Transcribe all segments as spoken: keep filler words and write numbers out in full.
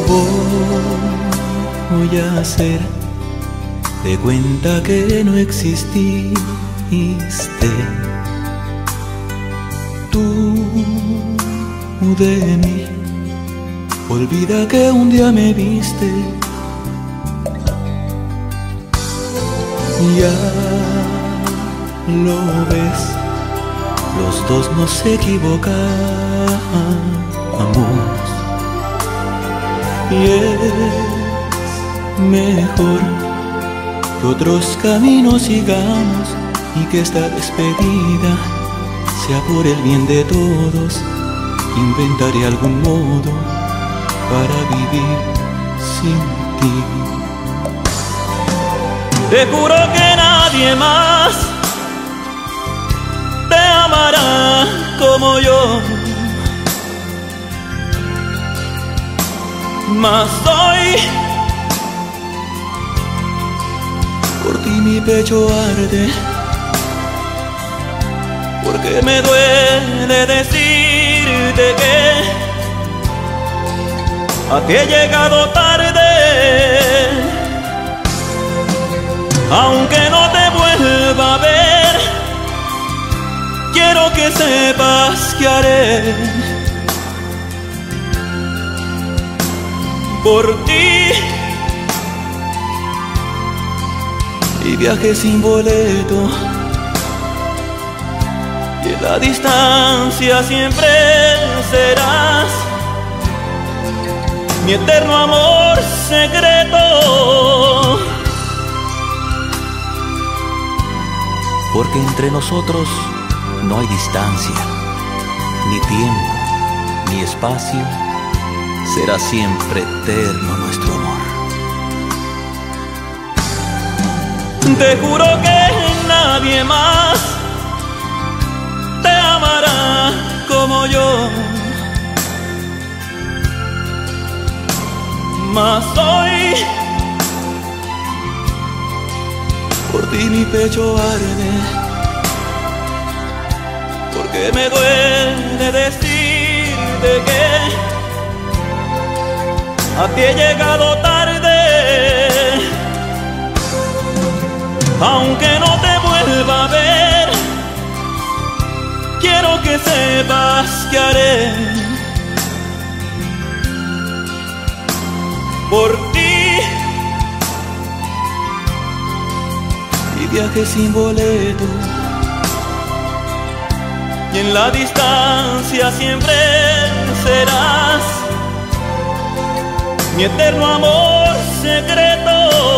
Voy a hacer de cuenta que no exististe. Tú de mí, olvida que un día me viste. Ya lo ves, los dos nos equivocamos. Y es mejor que otros caminos sigamos y que esta despedida sea por el bien de todos. Inventaré algún modo para vivir sin ti. Te juro que nadie más te amará como yo. Mas hoy por ti mi pecho arde, porque me duele decirte que a ti he llegado tarde. Aunque no te vuelva a ver, quiero que sepas que haré por ti. Y viaje sin boleto, y en la distancia siempre serás mi eterno amor secreto. Porque entre nosotros no hay distancia, ni tiempo, ni espacio. Será siempre eterno nuestro amor. Te juro que nadie más te amará como yo. Mas hoy por ti mi pecho arde, porque me duele decirte que a ti he llegado tarde. Aunque no te vuelva a ver, quiero que sepas que haré por ti. Y viaje sin boleto, y en la distancia siempre serás mi eterno amor secreto.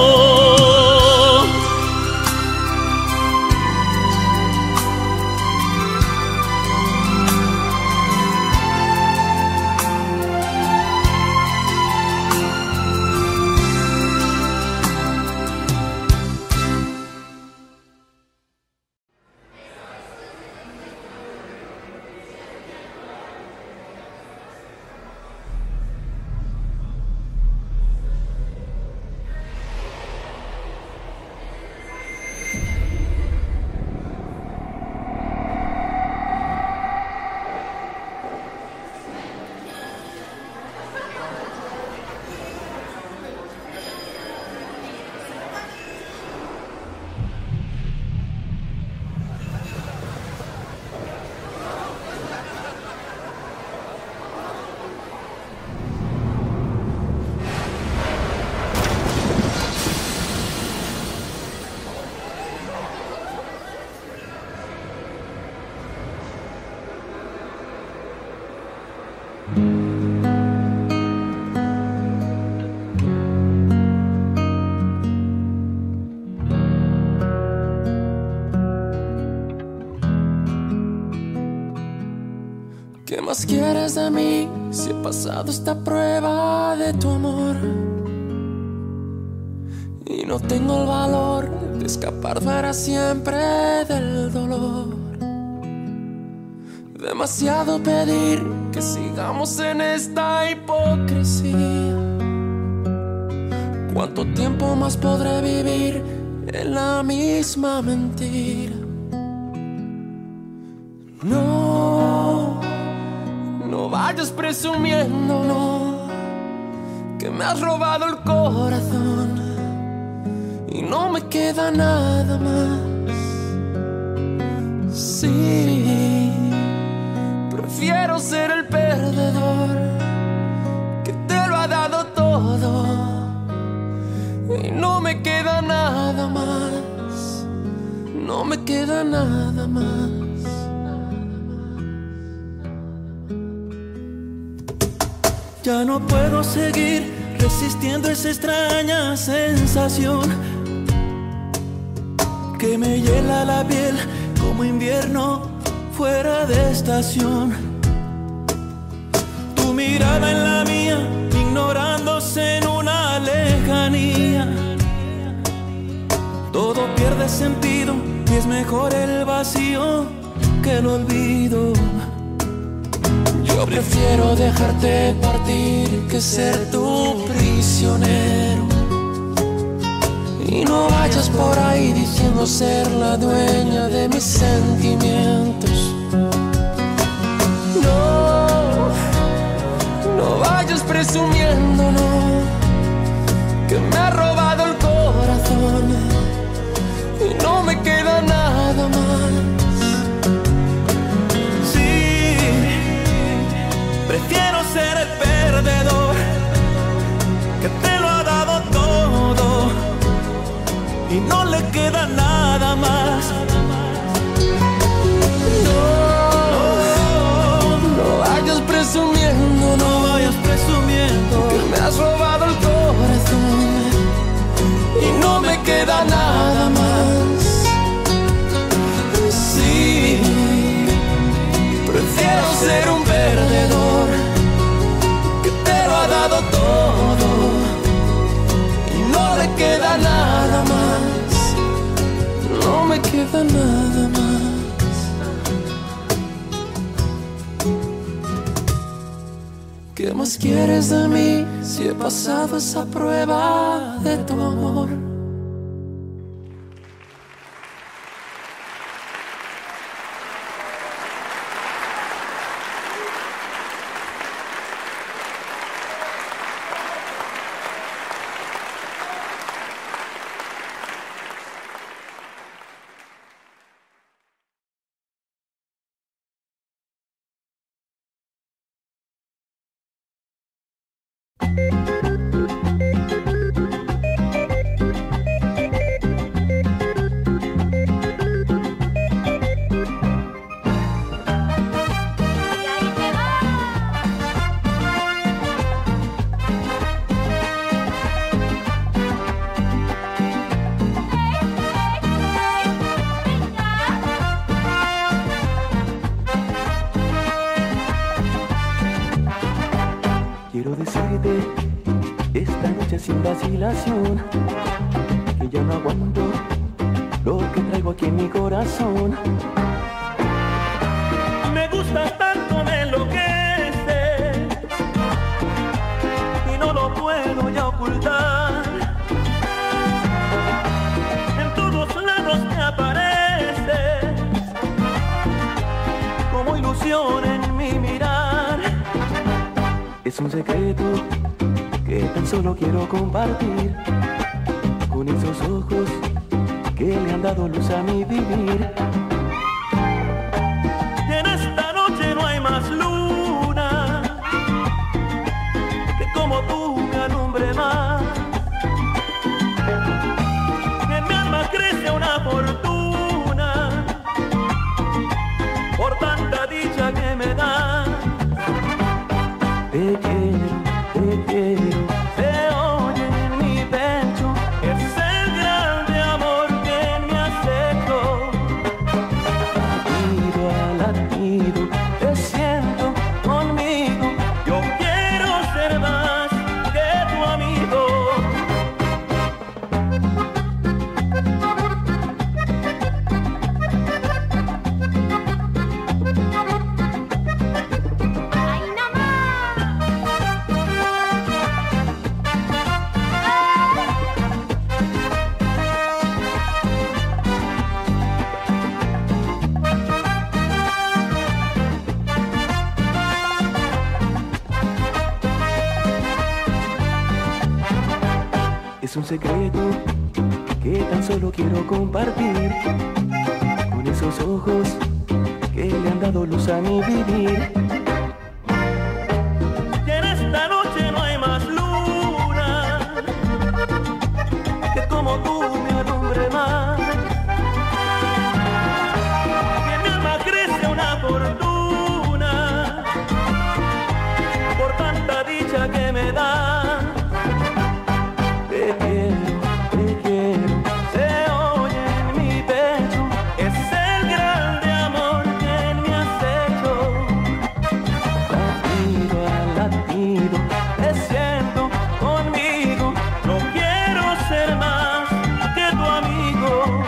¿Qué más quieres de mí si he pasado esta prueba de tu amor? Y no tengo el valor de escapar para siempre del dolor. Demasiado pedir que sigamos en esta hipocresía. ¿Cuánto tiempo más podré vivir en la misma mentira? No, no vayas presumiendo, no, que me has robado el corazón y no me queda nada más. Sí, prefiero ser el perdedor que te lo ha dado todo y no me queda nada más, no me queda nada más. Ya no puedo seguir resistiendo esa extraña sensación que me hiela la piel como invierno fuera de estación. Tu mirada en la mía, ignorándose en una lejanía. Todo pierde sentido y es mejor el vacío que el olvido. Yo prefiero dejarte partir que ser tu prisionero. Y no vayas por ahí diciendo ser la dueña de mis sentimientos. No, no vayas presumiendo, no, que me ha robado el corazón y no me queda nada más. Prefiero ser el perdedor que te lo ha dado todo y no le queda nada más. No, no vayas presumiendo, no vayas presumiendo que me has robado el corazón y no me queda nada más. Sí, prefiero ser un perdedor que te lo ha dado todo y no le queda nada más, no me queda nada más. ¿Qué más quieres de mí si he pasado esa prueba de tu amor? Quiero decirte esta noche sin vacilación que ya no aguanto lo que traigo aquí en mi corazón. Me gustas tanto, me enloqueces y no lo puedo ya ocultar. En todos lados me apareces como ilusión en mi mirar. Es un secreto que tan solo quiero compartir con esos ojos que le han dado luz a mi vivir. Y en esta noche no hay más luna que como tú me alumbre más. En mi alma crece una fortuna por tanta dicha que me da. Te quiero, te quiero, se oye en mi pecho, es el grande amor que me has hecho. Es un secreto que tan solo quiero compartir con esos ojos que le han dado luz a mi vivir. Y en esta noche no hay más luna que como tú me alumbre más. Que en mi alma crece una fortuna por tanta dicha que me da. Te quiero, te quiero, se oye en mi pecho, es el grande amor que me has hecho. Latido a latido, te siento conmigo, no quiero ser más que tu amigo.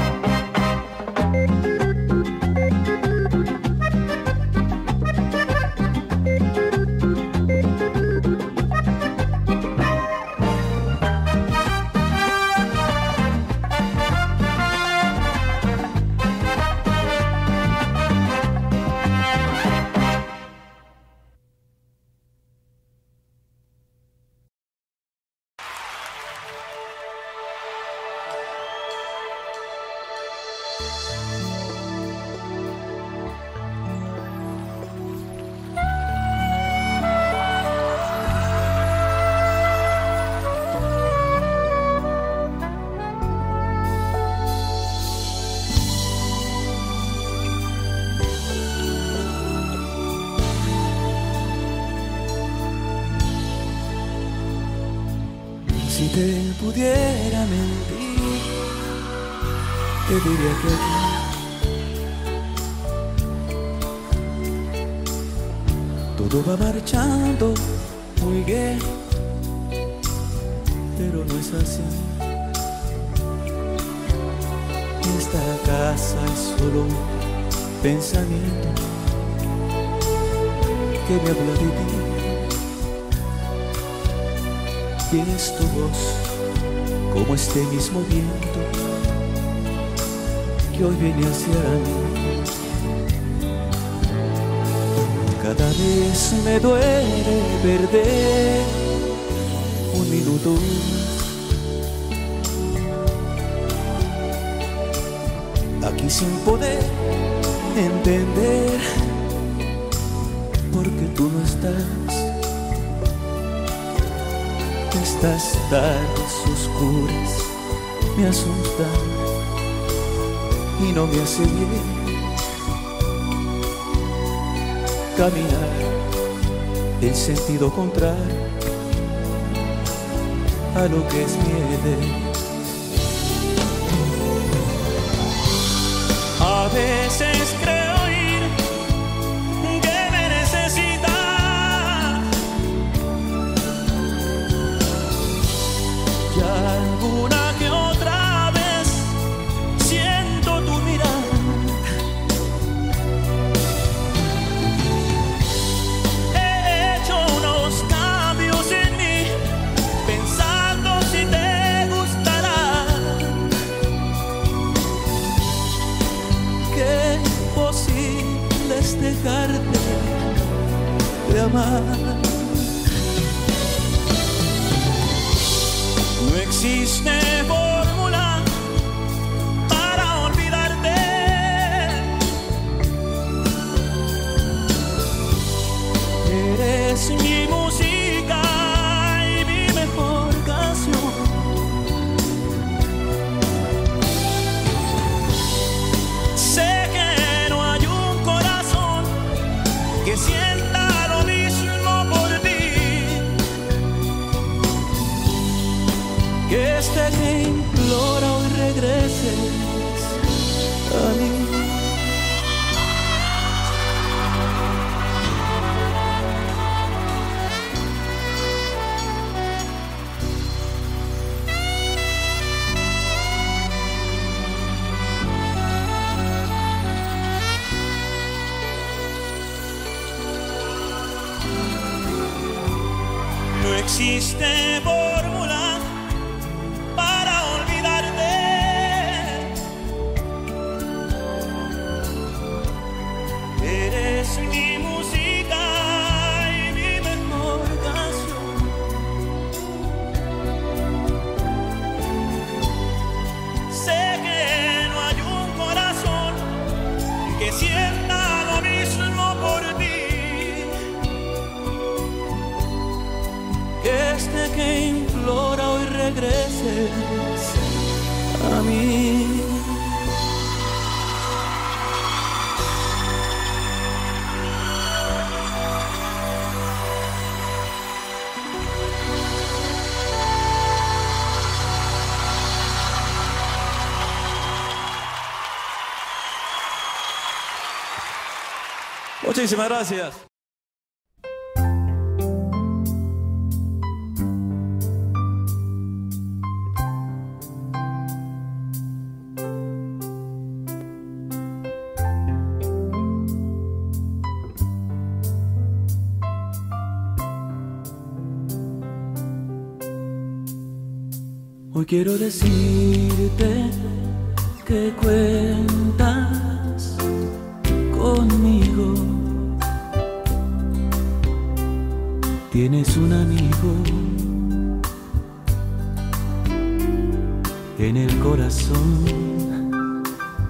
Si te pudiera mentir, te diría que aquí todo va marchando muy bien, pero no es así. Esta casa es solo un pensamiento que me habla de ti. Y es tu voz, como este mismo viento que hoy viene hacia mí. Cada vez me duele perder un minuto aquí sin poder entender por qué tú no estás. Estas tardes oscuras me asustan y no me hace bien caminar en sentido contrario a lo que es mi idea. A veces creo ir que me necesitas. Y alguna que otra vez siento tu mirada. He hecho unos cambios en mí, pensando si te gustará. Qué imposible es dejarte de amar. No existe fórmula para olvidarte. Eres mi música y mi mejor canción. Sé que no hay un corazón que sienta lo mismo por ti. Que este te implora hoy regreses a mí. No existe fórmula para olvidarte. Eres mi música y mi mejor canción. que sienta lo mismo por ti. Que este que implora hoy regreses a mí. Muchísimas gracias. Hoy quiero decirte que cuentas conmigo. Tienes un amigo en el corazón.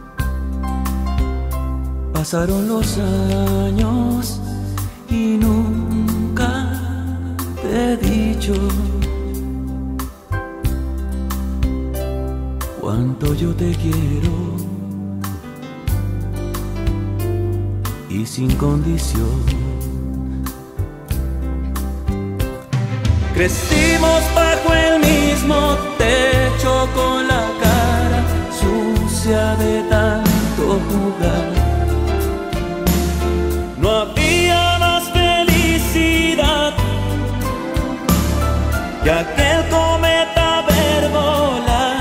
Pasaron los años y nunca te he dicho cuánto yo te quiero y sin condición. Crecimos bajo el mismo techo con la cara sucia de tanto jugar. No había más felicidad que aquel cometa ver volar.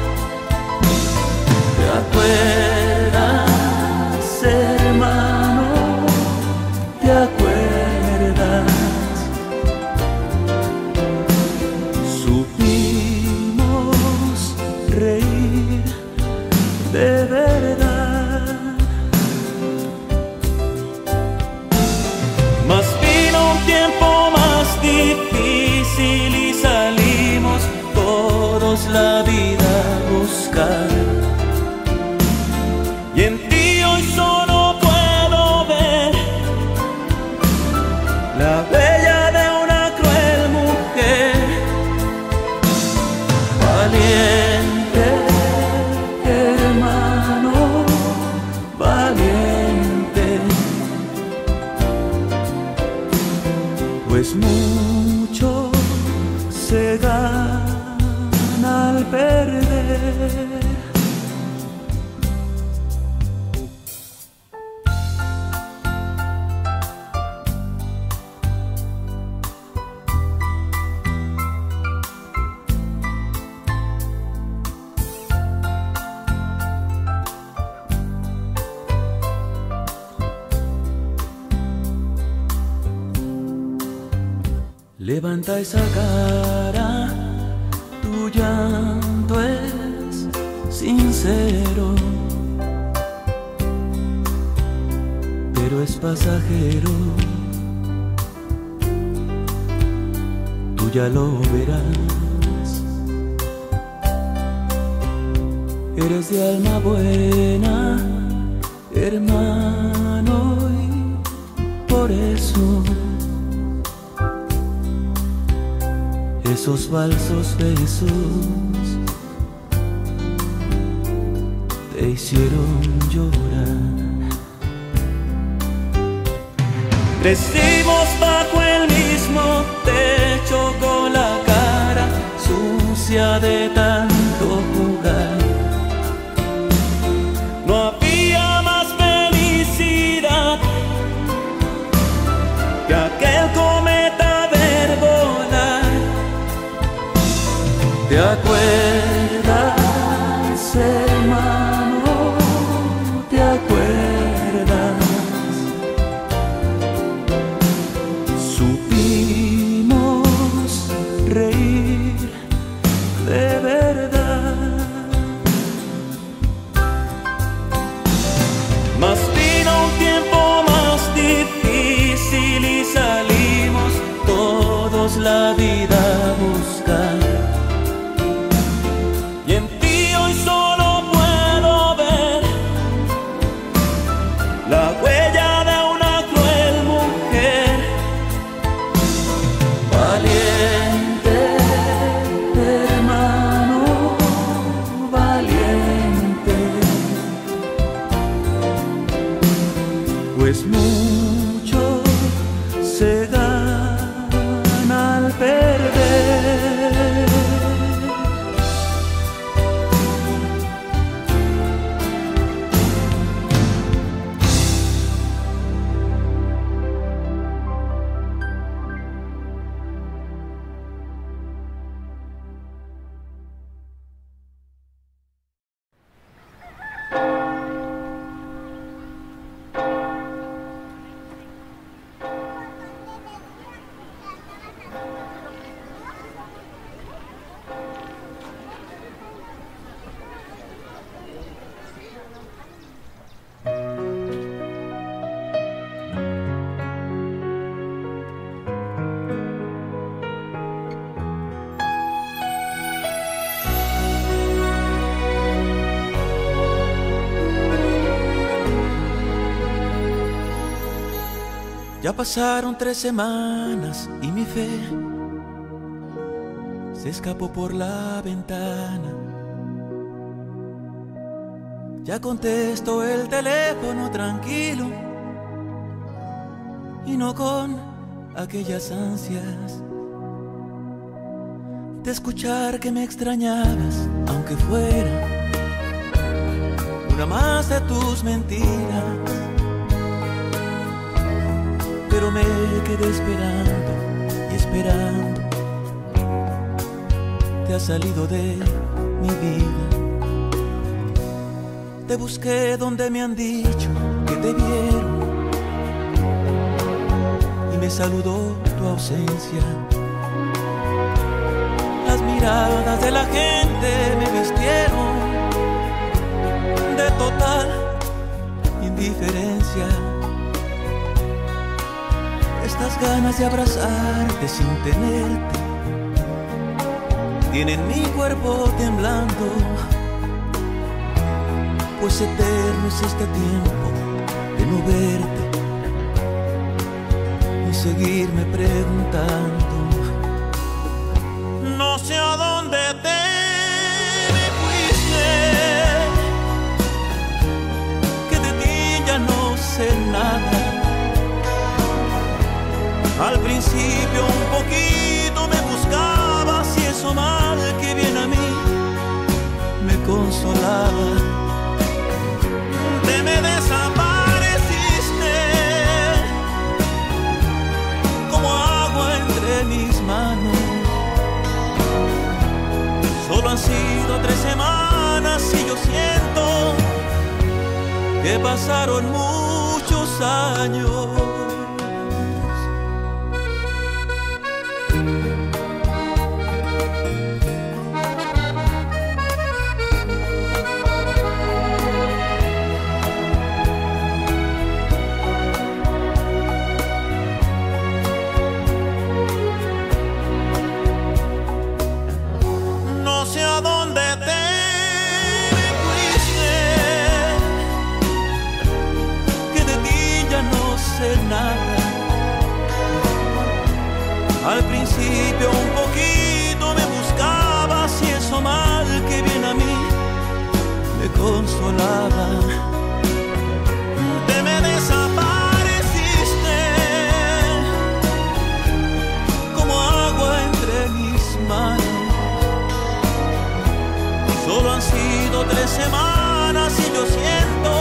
¿Te acuerdas, hermano? ¿Te acuerdas? Reír de verdad. Mas vino un tiempo más difícil y salimos todos la vida a buscar. Y en ti hoy solo puedo ver la huella de una cruel mujer valiente. Pues mucho se gana al perder. Levanta esa cara, tu llanto es sincero, pero es pasajero. Tú ya lo verás. Eres de alma buena, hermano, y por eso esos falsos besos te hicieron llorar. Crecimos bajo el mismo techo con la cara sucia de tanto jugar. No había más felicidad que aquel cometa ver volar. ¿Te acuerdas, hermano? ¿Te acuerdas? Supimos reír de verdad. la huella de una cruel mujer. Valiente, hermano, valiente, pues mucho se gana al perder. Ya pasaron tres semanas y mi fe se escapó por la ventana. Ya contesto el teléfono tranquilo y no con aquellas ansias de escuchar que me extrañabas, aunque fuera una más de tus mentiras. Pero me quedé esperando y esperando. Te has salido de mi vida. Te busqué donde me han dicho que te vieron y me saludó tu ausencia. Las miradas de la gente me vistieron de total indiferencia. Estas ganas de abrazarte sin tenerte tienen mi cuerpo temblando, pues eterno es este tiempo de no verte y seguirme preguntando. No sé a dónde te me fuiste, que de ti ya no sé nada. Al principio un poquito me buscabas y eso mal que bien a mí me consolaba. Te me desapareciste como agua entre mis manos. Solo han sido tres semanas y yo siento que pasaron muchos años. Al principio un poquito me buscabas y eso mal que bien a mí me consolaba. Te me desapareciste como agua entre mis manos. Solo han sido tres semanas y yo siento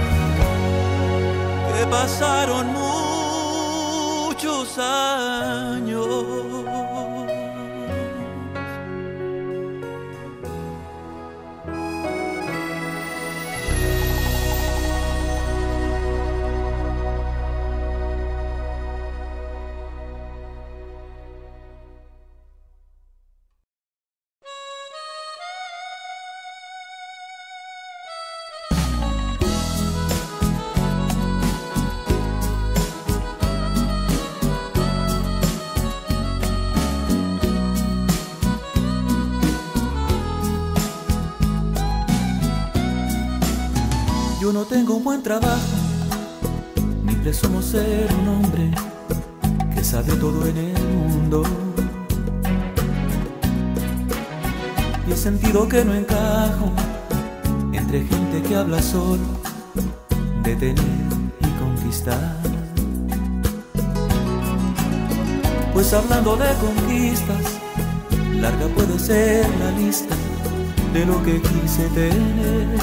que pasaron muchos años. Yo no tengo un buen trabajo, presumo ser un hombre que sabe todo en el mundo. Y he sentido que no encajo entre gente que habla solo de tener y conquistar. Pues hablando de conquistas, larga puede ser la lista de lo que quise tener.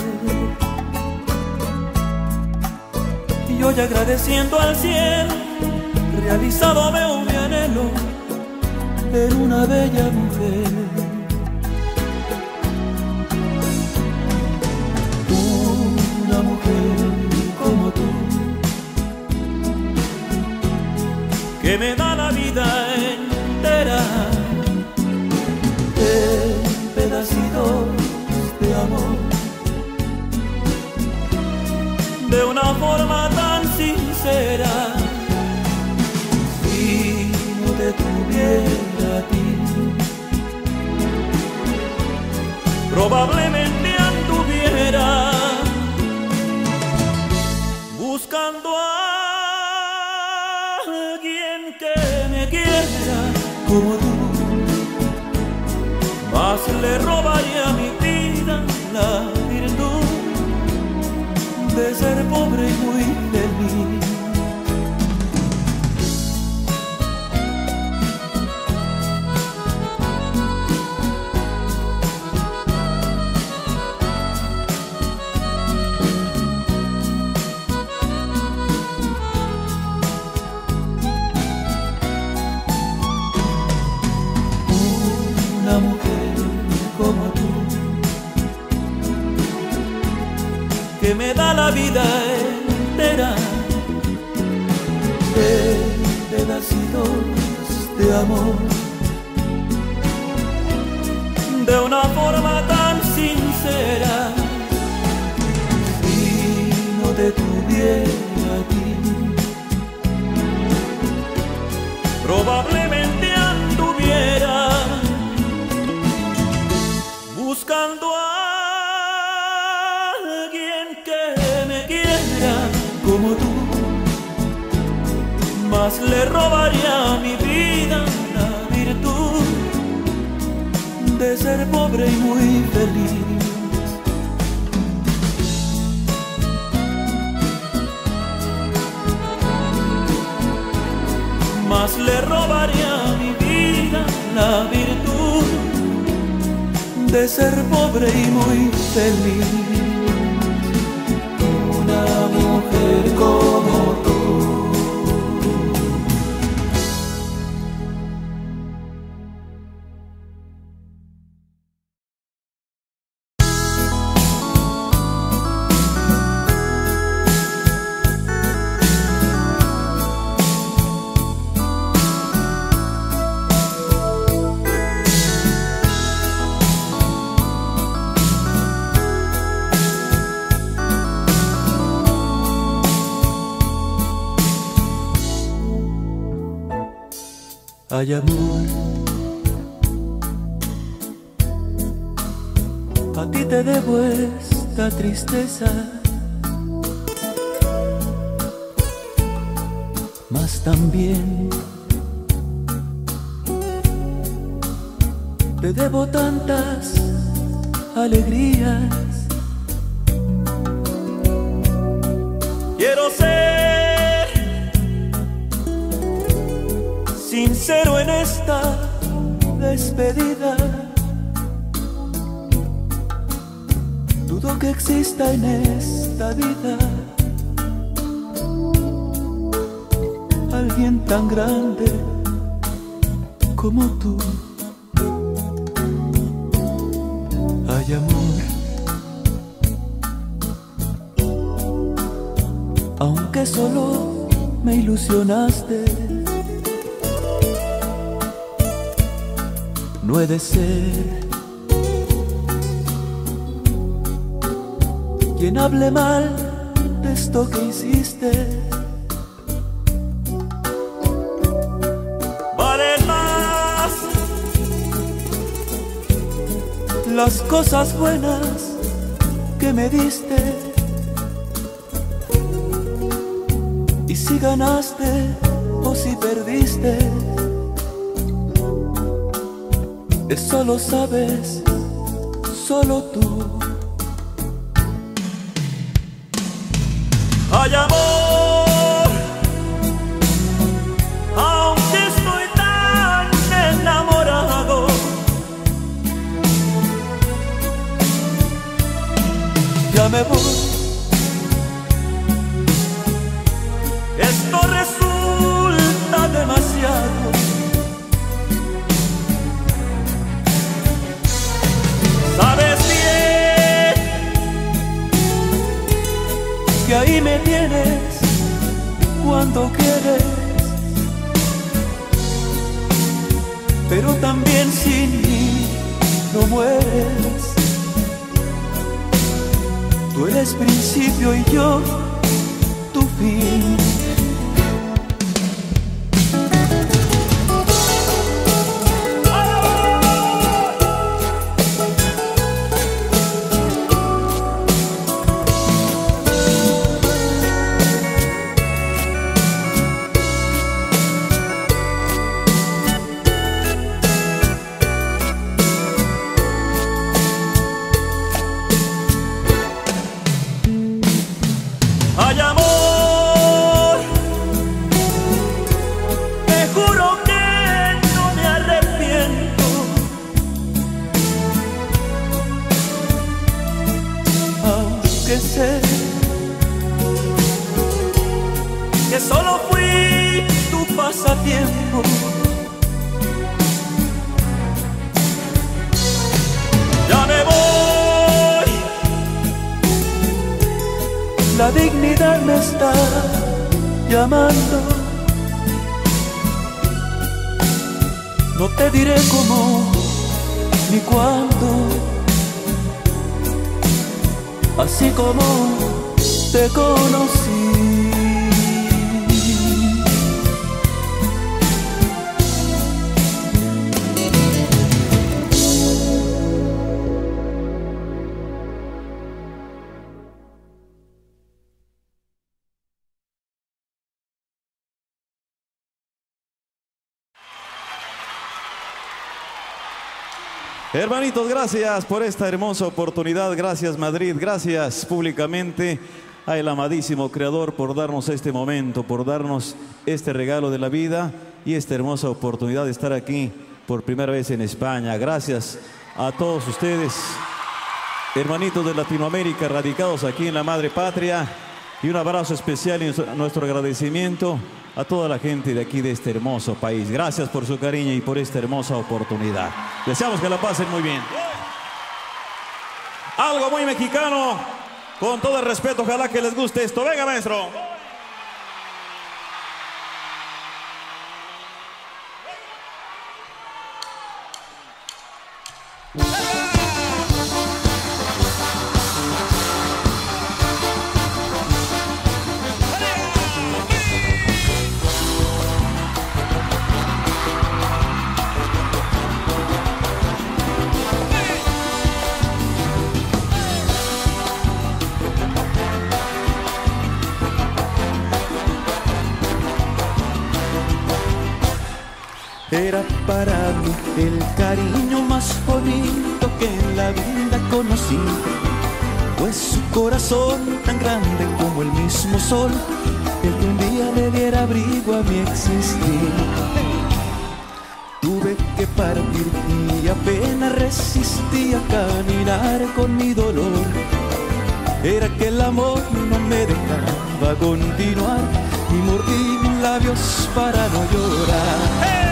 Y hoy agradeciendo al cielo, realizado veo mi anhelo en una bella mujer. Una mujer como tú, que me da la vida entera en pedacitos de amor, de una forma tan sincera. Si no te tuviera a ti, probablemente anduviera buscando a alguien que me quiera como tú, mas le robaría a mi vida la virtud de ser pobre y muy feliz. Una mujer como tú, que me da la vida entera en pedacitos de amor, de una forma tan sincera. Si no te tuviera a ti, probablemente anduviera buscando a alguien que me quiera como tú, mas le robaría a mi vida la virtud de ser pobre y muy feliz. Mas le robaría a mi vida la virtud de ser pobre y muy feliz. Una mujer como tú. Ay, amor, a ti te debo esta tristeza, mas también te debo tantas alegrías. Quiero ser sincero en esta despedida. Dudo que exista en esta vida alguien tan grande como tú. Ay, amor, aunque solo me ilusionaste, no he de ser quien hable mal de esto que hiciste. Valen más las cosas buenas que me diste Y si ganaste o si perdiste, eso lo sabes solo tú. Ay, amor, aunque estoy tan enamorado, ya me voy. Esto resulta demasiado. Sabes bien que ahí me tienes cuando quieres, pero también sin mí no mueres. Tú eres principio y yo tu fin. ay, amor, te juro que no me arrepiento. Aunque sé Que solo fui tu pasatiempo. Ya me voy. la dignidad me está llamando. No te diré cómo ni cuándo, así como te conocí. Hermanitos, gracias por esta hermosa oportunidad. Gracias, Madrid. Gracias públicamente al amadísimo Creador por darnos este momento, por darnos este regalo de la vida y esta hermosa oportunidad de estar aquí por primera vez en España. Gracias a todos ustedes, hermanitos de Latinoamérica, radicados aquí en la madre patria. Y un abrazo especial y nuestro agradecimiento a toda la gente de aquí, de este hermoso país. Gracias por su cariño y por esta hermosa oportunidad. Deseamos que la pasen muy bien. Algo muy mexicano, con todo el respeto, ojalá que les guste esto. Venga, maestro. Era para mí el cariño más bonito que en la vida conocí, pues su corazón tan grande como el mismo sol, el que un día le diera abrigo a mi existir. Tuve que partir y apenas resistí a caminar con mi dolor. Era que el amor no me dejaba continuar y mordí mis labios para no llorar.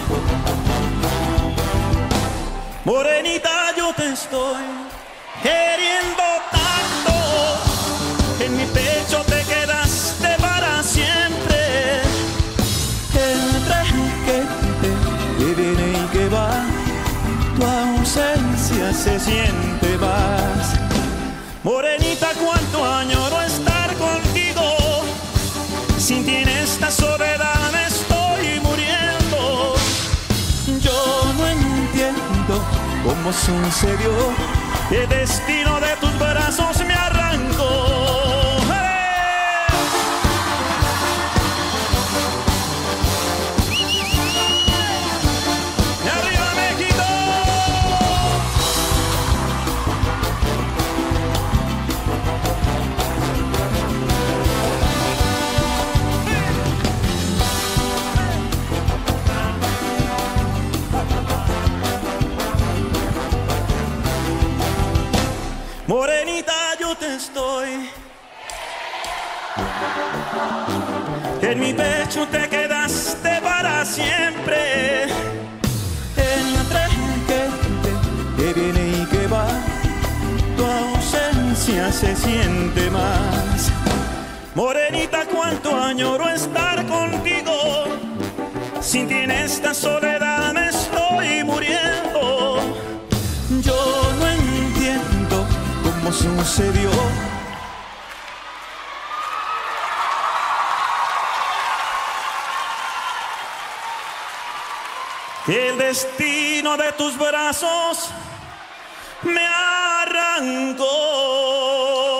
Morenita, yo te estoy queriendo tanto, en mi pecho te quedaste para siempre. Entre que te que viene y que va, tu ausencia se siente más. Morenita, cuánto añoro estar contigo, sin ti en esta soledad me estoy muriendo. Yo no entiendo cómo sucedió, el destino de tus brazos me arrancó. ¡Hey! En mi pecho te quedaste para siempre. En la tragedia Que viene y que va, tu ausencia se siente más. Morenita, cuánto añoro estar contigo. Sin ti en esta soledad me estoy muriendo. Yo no entiendo cómo sucedió. Que el destino de tus brazos me arrancó.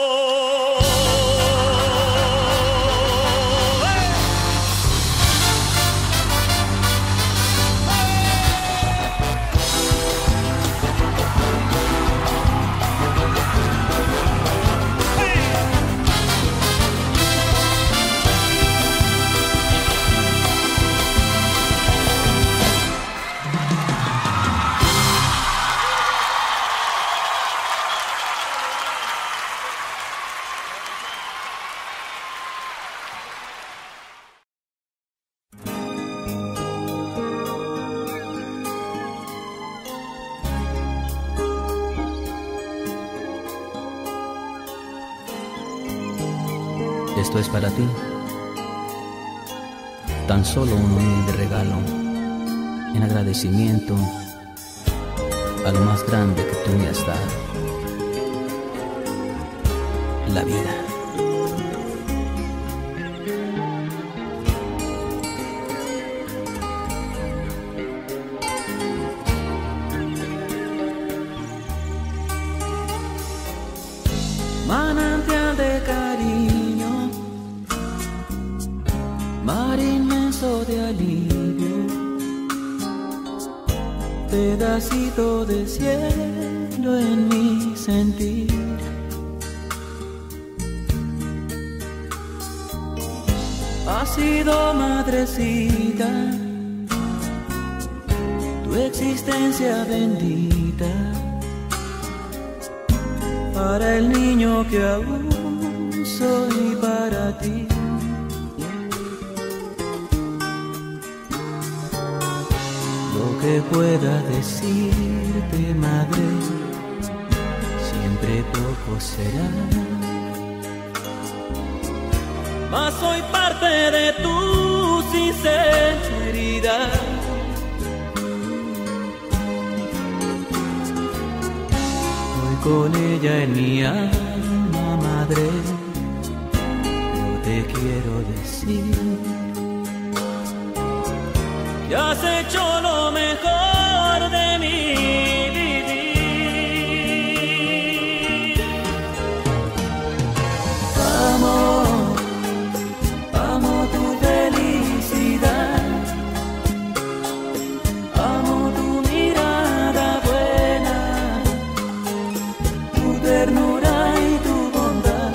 Esto es para ti, tan solo un humilde regalo, en agradecimiento a lo más grande que tú me has dado, la vida. Manantial de cariño, mar inmenso de alivio, pedacito de cielo en mi sentir. Has sido madrecita, tu existencia bendita, para el niño que aún soy para ti. Lo que pueda decirte, madre, siempre poco será, mas soy parte de tu sinceridad. Con ella en mi alma, madre, yo te quiero decir, ya has hecho lo mejor de mi vivir. Amo, amo tu felicidad, amo tu mirada buena, ternura y tu bondad.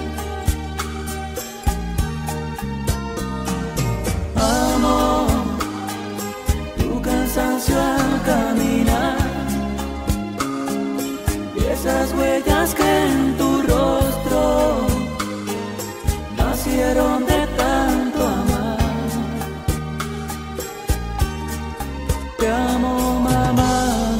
Amo tu cansancio al caminar y esas huellas que en tu rostro nacieron de tanto amar. Te amo, mamá.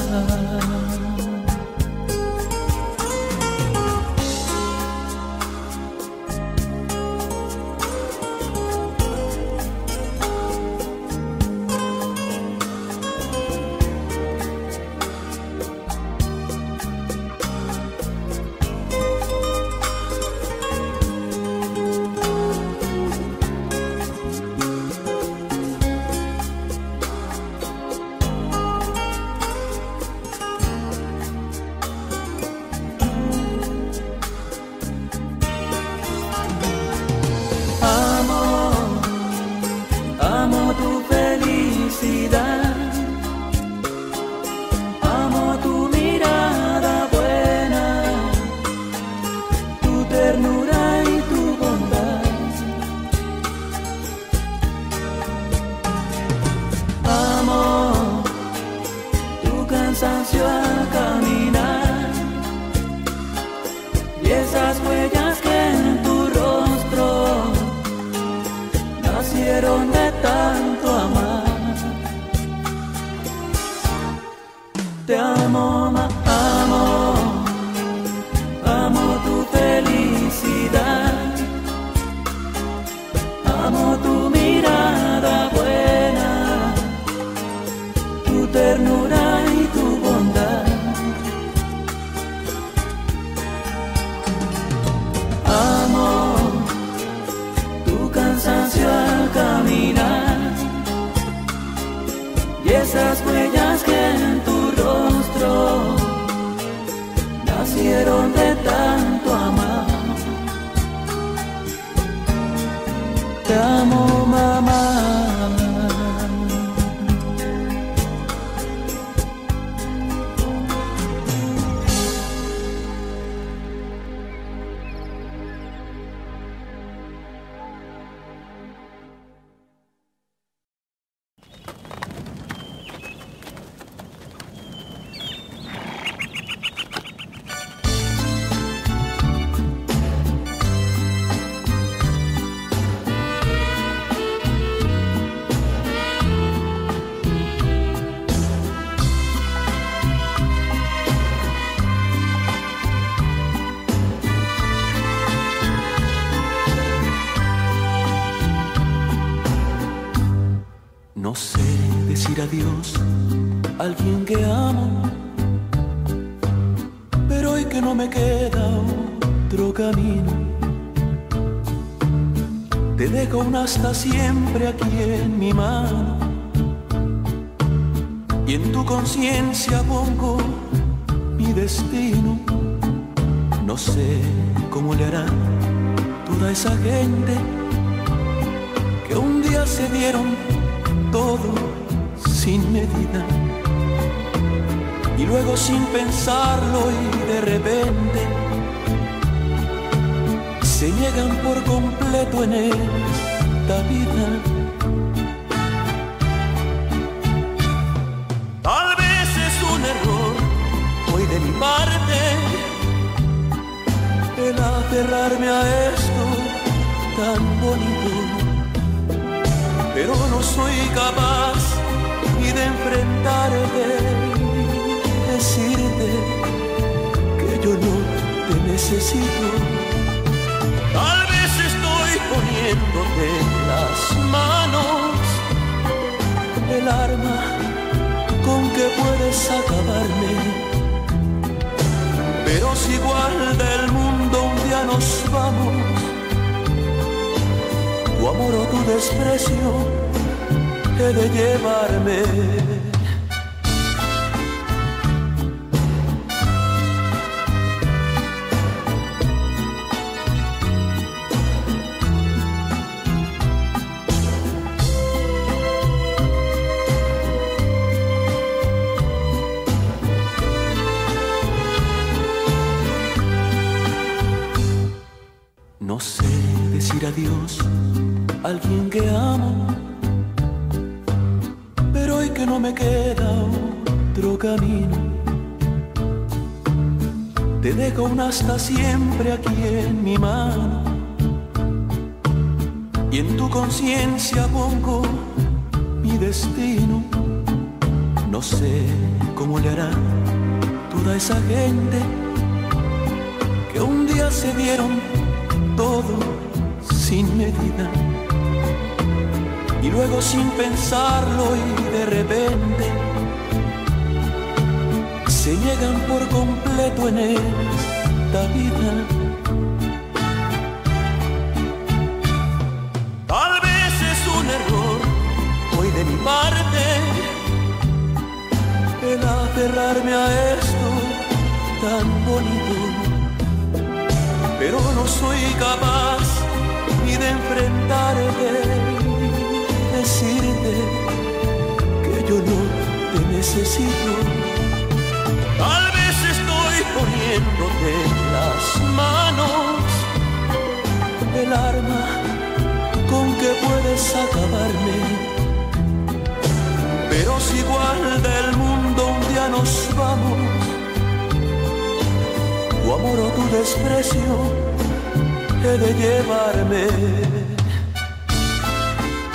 Amo tu felicidad, amo tu mirada buena, tu ternura y tu bondad. Amo tu cansancio al caminar y esas huellas que en tu rostro nacieron de tanto amar. Te amo, ma, amo, amo tu felicidad, amo tu mirada buena, tu ternura y tu bondad. Amo tu cansancio al caminar y esas huellas que en tu rostro nacieron de tanto amar. Te amo, mamá. No sé decir adiós a alguien que amo, pero hoy que no me queda otro camino, te dejo un hasta siempre aquí en mi mano, y en tu conciencia pongo mi destino. No sé cómo le hará toda esa gente que un día se dieron todo sin medida y luego sin pensarlo y de repente se niegan por completo en esta vida. Tal vez es un error hoy de mi parte el aferrarme a esto tan bonito, pero no soy capaz ni de enfrentarte y decirte que yo no te necesito. Tal vez estoy poniéndote en las manos el arma con que puedes acabarme, pero si igual del mundo un día nos vamos, tu amor o tu desprecio he de llevarme. No sé decir adiós a alguien que amo, pero hoy que no me queda otro camino, te dejo un hasta siempre aquí en mi mano, y en tu conciencia pongo mi destino. No sé cómo le hará toda esa gente que un día se dieron todo sin medida y luego sin pensarlo y de repente se niegan por completo en esta vida. Tal vez es un error hoy de mi parte el aferrarme a esto tan bonito, pero no soy capaz ni de enfrentarte y decirte que yo no te necesito. Tal vez estoy poniéndote en las manos el arma con que puedes acabarme, pero si igual del mundo un día nos vamos, tu amor o tu desprecio he de llevarme.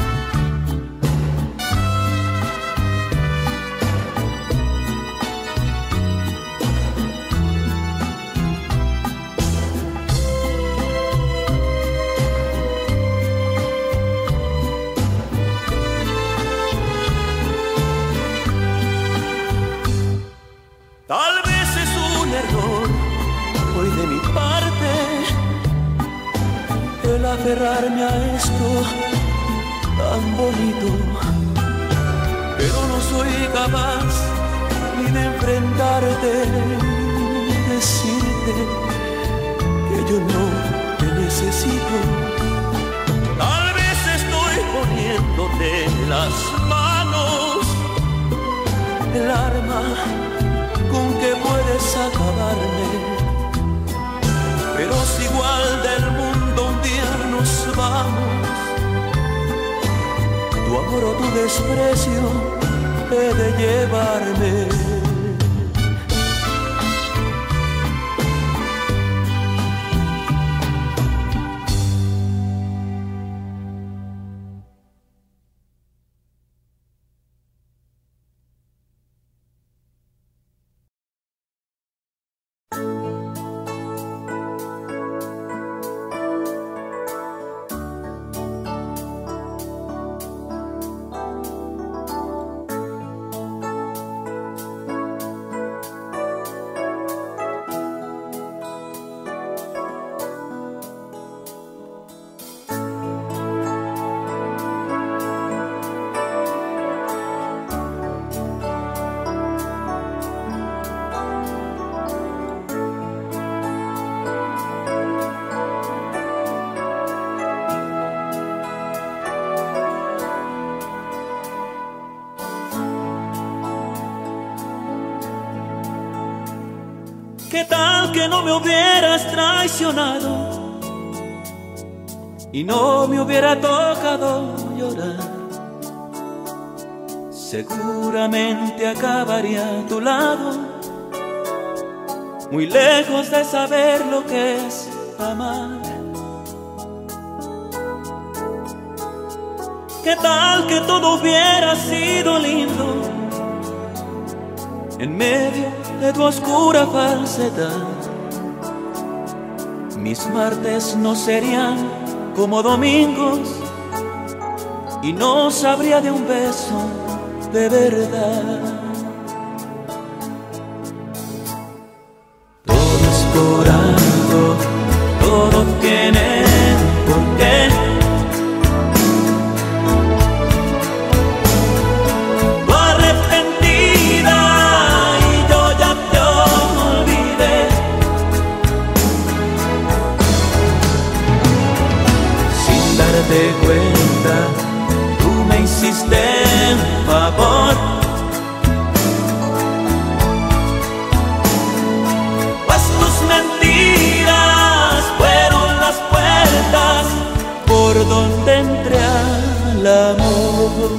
enfrentarte, decirte que yo no te necesito. Tal vez estoy poniéndote en las manos el arma con que puedes acabarme, pero si igual del mundo un día nos vamos, tu amor o tu desprecio he de llevarme. ¿Qué tal que no me hubieras traicionado y no me hubiera tocado llorar? Seguramente acabaría a tu lado, muy lejos de saber lo que es amar. ¿Qué tal que todo hubiera sido lindo en medio de tu oscura falsedad? Mis martes no serían como domingos y no sabría de un beso de verdad. Todo es por algo, todo tiene por qué. Tu arrepentida y yo ya te olvidé. Sin darte cuenta, tú me hiciste un favor, pues tus mentiras fueron las puertas por donde entré al amor.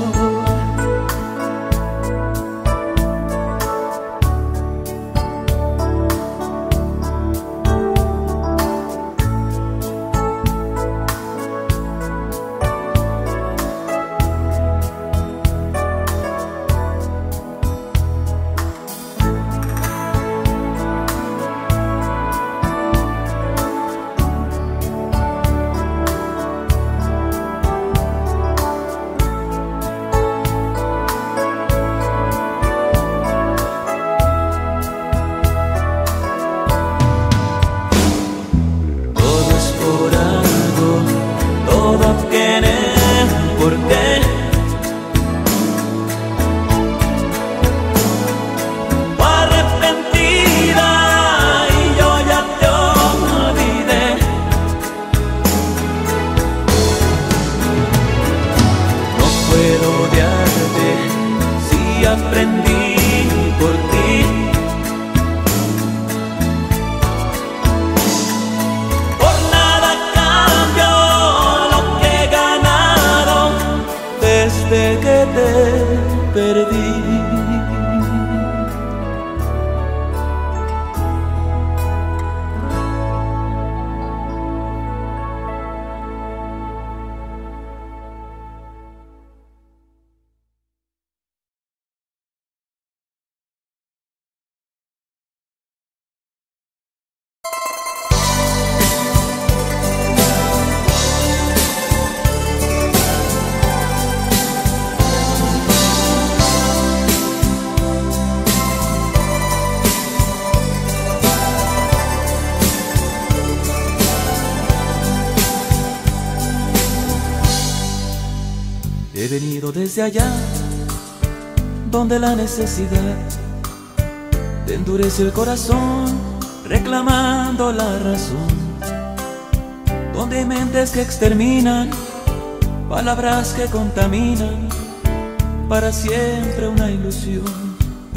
He venido desde allá, donde la necesidad te endurece el corazón reclamando la razón. Donde hay mentes que exterminan, palabras que contaminan, para siempre una ilusión.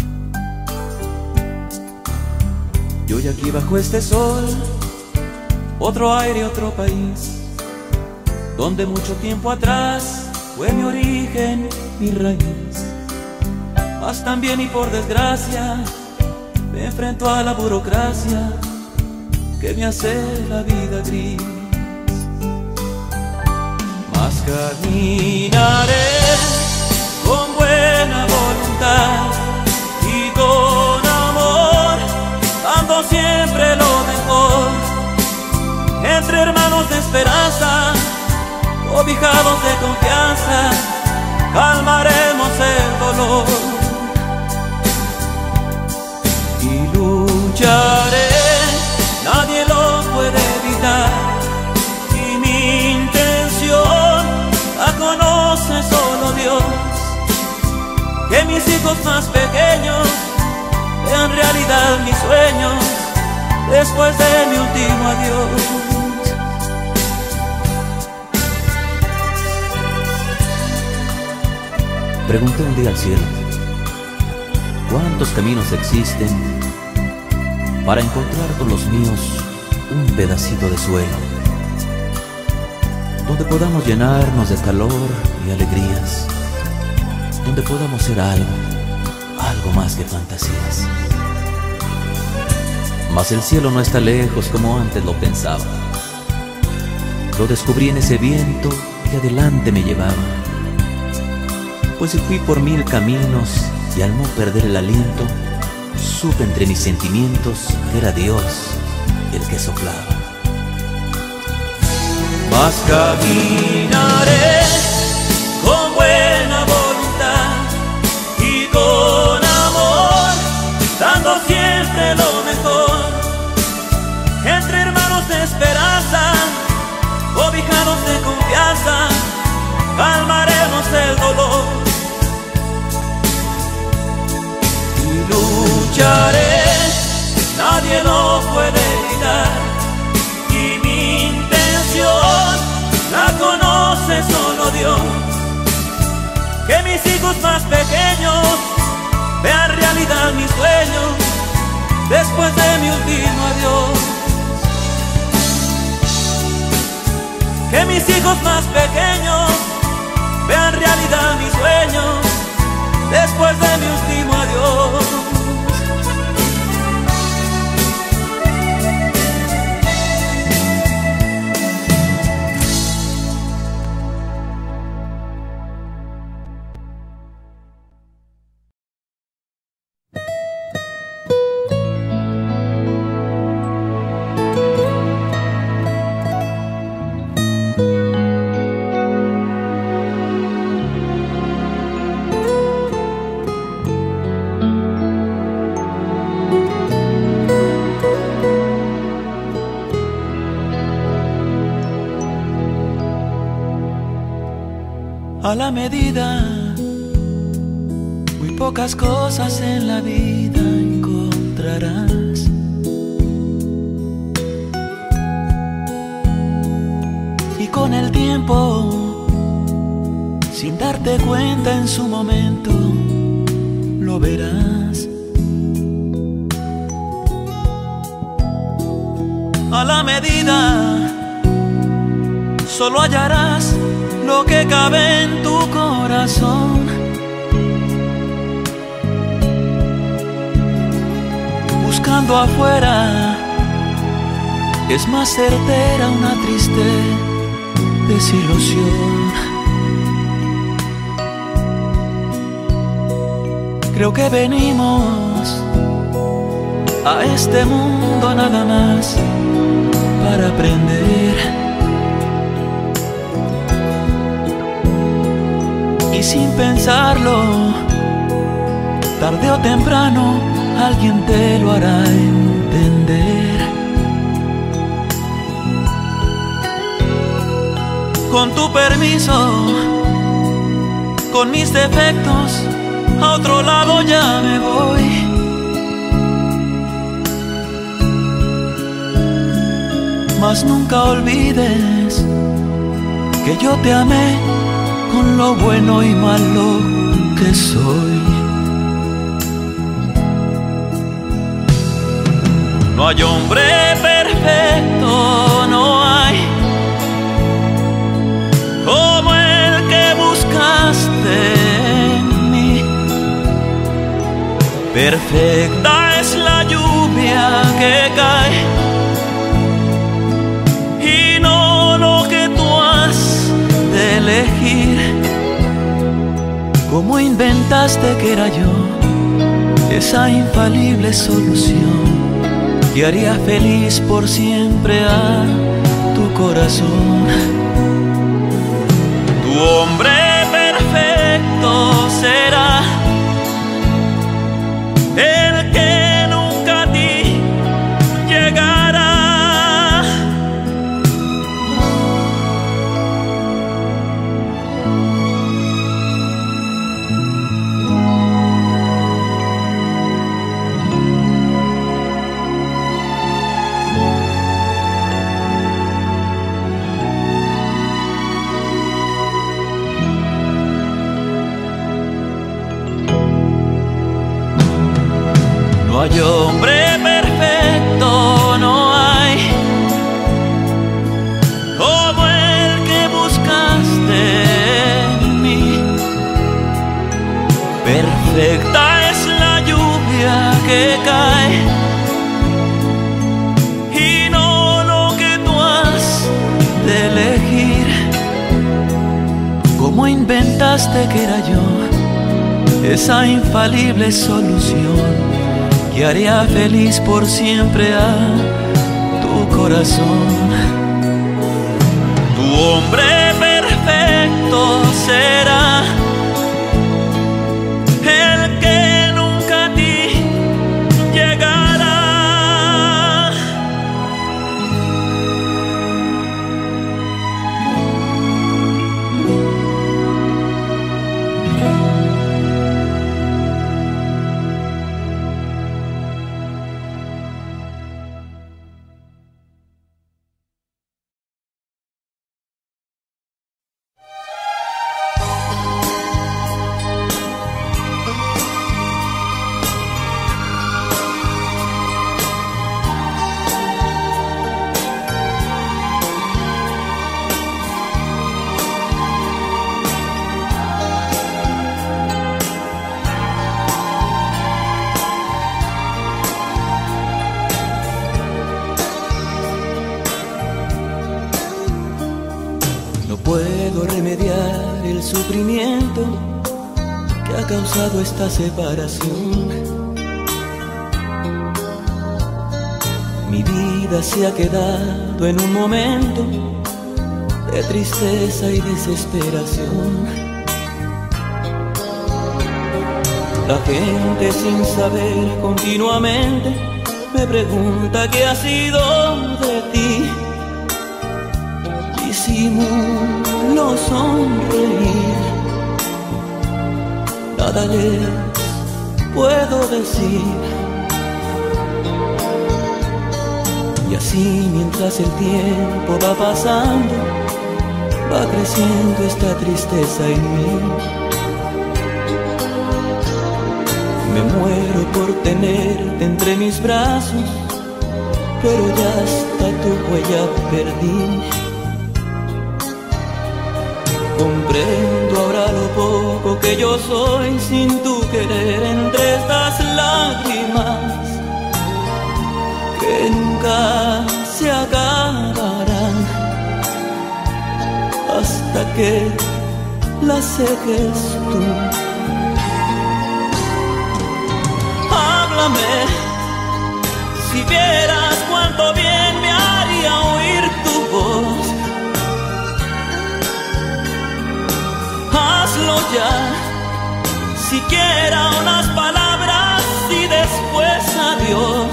Y hoy aquí bajo este sol, otro aire, otro país, donde mucho tiempo atrás fue mi origen, mi raíz. Mas también y por desgracia me enfrento a la burocracia que me hace la vida gris. Mas caminaré con buena voluntad y con amor, dando siempre lo mejor. Entre hermanos de esperanza, cobijados de confianza, calmaremos el dolor. Y lucharé, nadie lo puede evitar, y mi intención la conoce solo Dios. Que mis hijos más pequeños vean realidad mis sueños después de mi último adiós. Pregunté un día al cielo, ¿cuántos caminos existen para encontrar con los míos un pedacito de suelo donde podamos llenarnos de calor y alegrías, donde podamos ser algo, algo más que fantasías? Mas el cielo no está lejos como antes lo pensaba. Lo descubrí en ese viento que adelante me llevaba. Pues fui por mil caminos y al no perder el aliento, supe entre mis sentimientos que era Dios el que soplaba. Mas caminaré con buena voluntad y con amor, dando siempre lo mejor. Entre hermanos de esperanza, cobijados de confianza, calmaremos el dolor. Y lucharé, nadie lo puede evitar, y mi intención la conoce solo Dios. Que mis hijos más pequeños vean realidad mis sueños después de mi último adiós. Que mis hijos más pequeños vean realidad mis sueños después de mi último adiós. A la medida, muy pocas cosas en la vida encontrarás. Y con el tiempo, sin darte cuenta en su momento, lo verás. A la medida, solo hallarás lo que cabe en tu corazón. Buscando afuera, es más certera una triste desilusión. Creo que venimos a este mundo nada más para aprender. Y sin pensarlo, tarde o temprano, alguien te lo hará entender. Con tu permiso, con mis defectos, a otro lado ya me voy. mas nunca olvides que yo te amé con lo bueno y malo que soy. No hay hombre perfecto, no hay como el que buscaste en mí. Perfecta es la lluvia que cae y no lo que tú has de elegir. ¿Cómo inventaste que era yo esa infalible solución que haría feliz por siempre a tu corazón? Tu hombre perfecto será el que nunca a ti llegará. No hay hombre perfecto, no hay como el que buscaste en mí. Perfecta es la lluvia que cae y no lo que tú has de elegir. ¿Cómo inventaste que era yo esa infalible solución que haría feliz por siempre a tu corazón? Tu hombre perfecto será el que nunca a ti llegará. Puedo remediar el sufrimiento que ha causado esta separación. Mi vida se ha quedado en un momento de tristeza y desesperación. La gente sin saber continuamente me pregunta qué ha sido de ti. Disimulo sonreír, nada les puedo decir. Y así mientras el tiempo va pasando, va creciendo esta tristeza en mí. Me muero por tenerte entre mis brazos, pero ya hasta tu huella perdí. Comprendo ahora lo poco que yo soy sin tu querer entre estas lágrimas que nunca se acabarán hasta que las seques tú. Háblame, si vieras cuánto bien me haría oír tu voz. Hazlo ya, siquiera unas palabras y después adiós.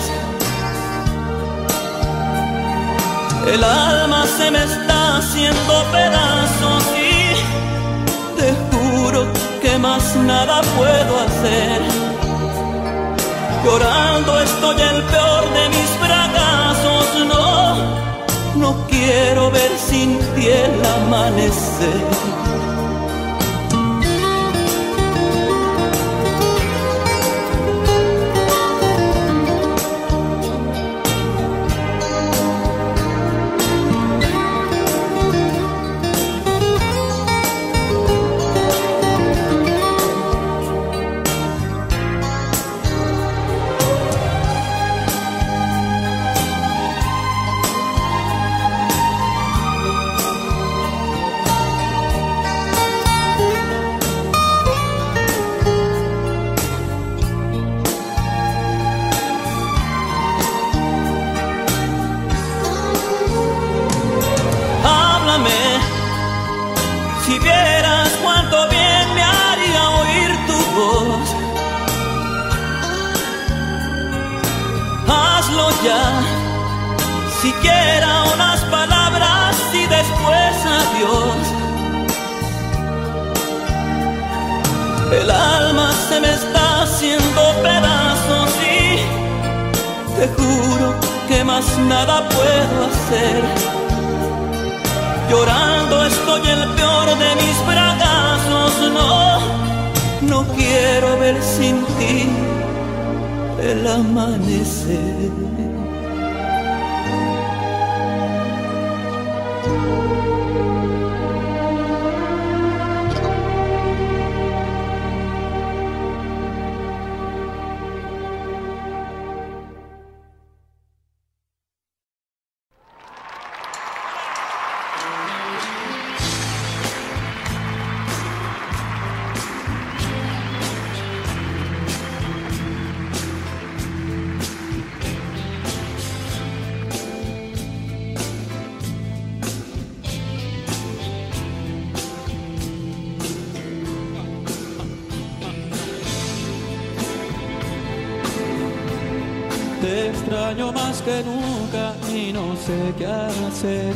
El alma se me está haciendo pedazos y te juro que más nada puedo hacer. Llorando estoy el peor de mis fracasos, no, quiero ver sin ti el amanecer. Si vieras cuánto bien me haría oír tu voz, hazlo ya, siquiera unas palabras y después adiós. El alma se me está haciendo pedazos y te juro que más nada puedo hacer. Llorando estoy el peor de mis fracasos, no, no quiero ver sin ti el amanecer. Te extraño más que nunca y no sé qué hacer.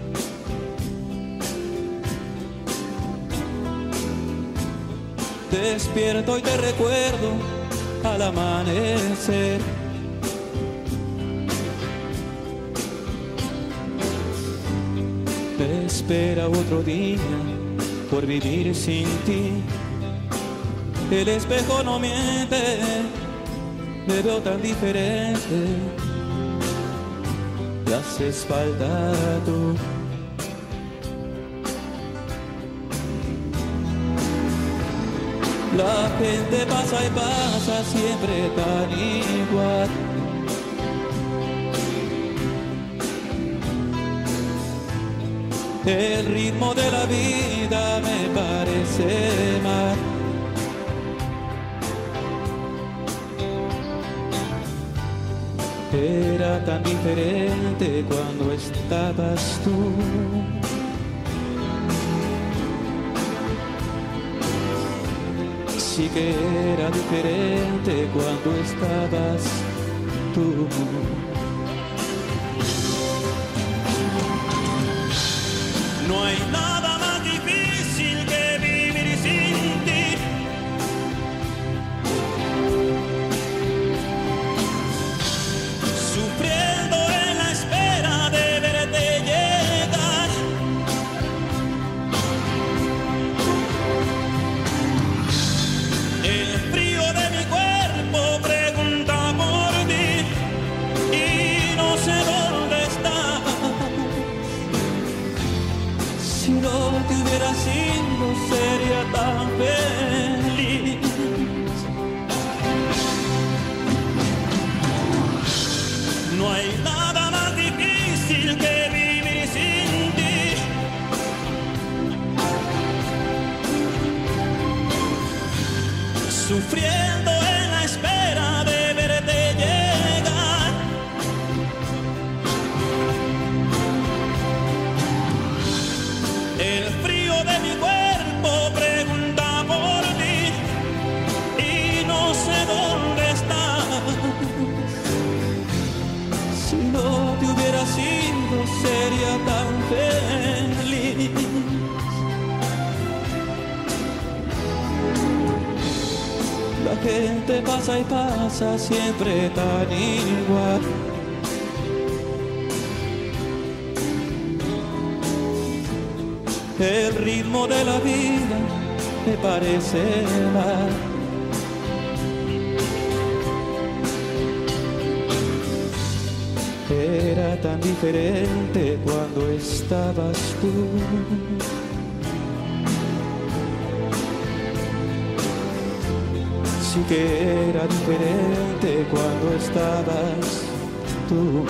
Te despierto y te recuerdo al amanecer. Me espera otro día por vivir sin ti. El espejo no miente, me veo tan diferente. Te haces falta tú. La gente pasa y pasa siempre tan igual. El ritmo de la vida me parece mal. Era tan diferente cuando estabas tú. Sí que era diferente cuando estabas tú. No hay nada más difícil que vivir sin ti. Sufriendo en la espera de verte llegar. El frío de mi cuerpo pregunta por ti y no sé dónde estás. Si no te hubiera sido, sería tan feliz. No hay nada más difícil que vivir sin ti. Sufriendo en la espera de verte llegar. El frío de mi cuerpo pregunta por ti y no sé dónde estás. Si no te hubiera sido, sería tan feliz. La gente pasa y pasa siempre tan igual. el ritmo de la vida me parece mal. Era tan diferente cuando estabas tú. Sí que era diferente cuando estabas tú.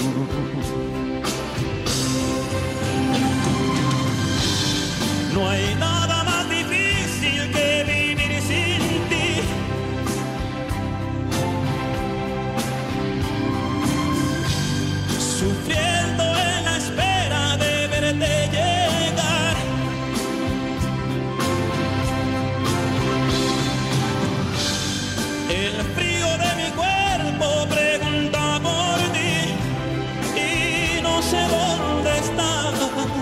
No hay nada más difícil que vivir sin ti. Sufriendo en la espera de verte llegar. El frío de mi cuerpo pregunta por ti y no sé dónde estás.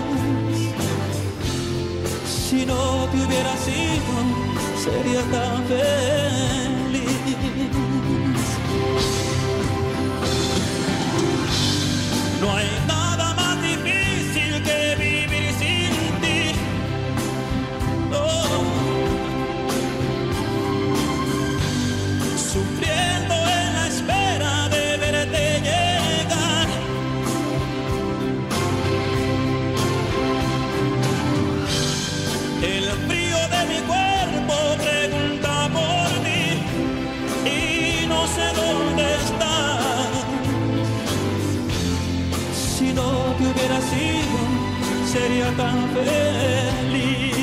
Si no te hubiera sido, sería tan feliz. No hay nada más difícil que vivir sin ti. Oh. Sufriendo en la espera de verte llegar. El frío de mi cuerpo pregunta por ti y no sé dónde estás. Si no te hubiera sido, sería tan feliz.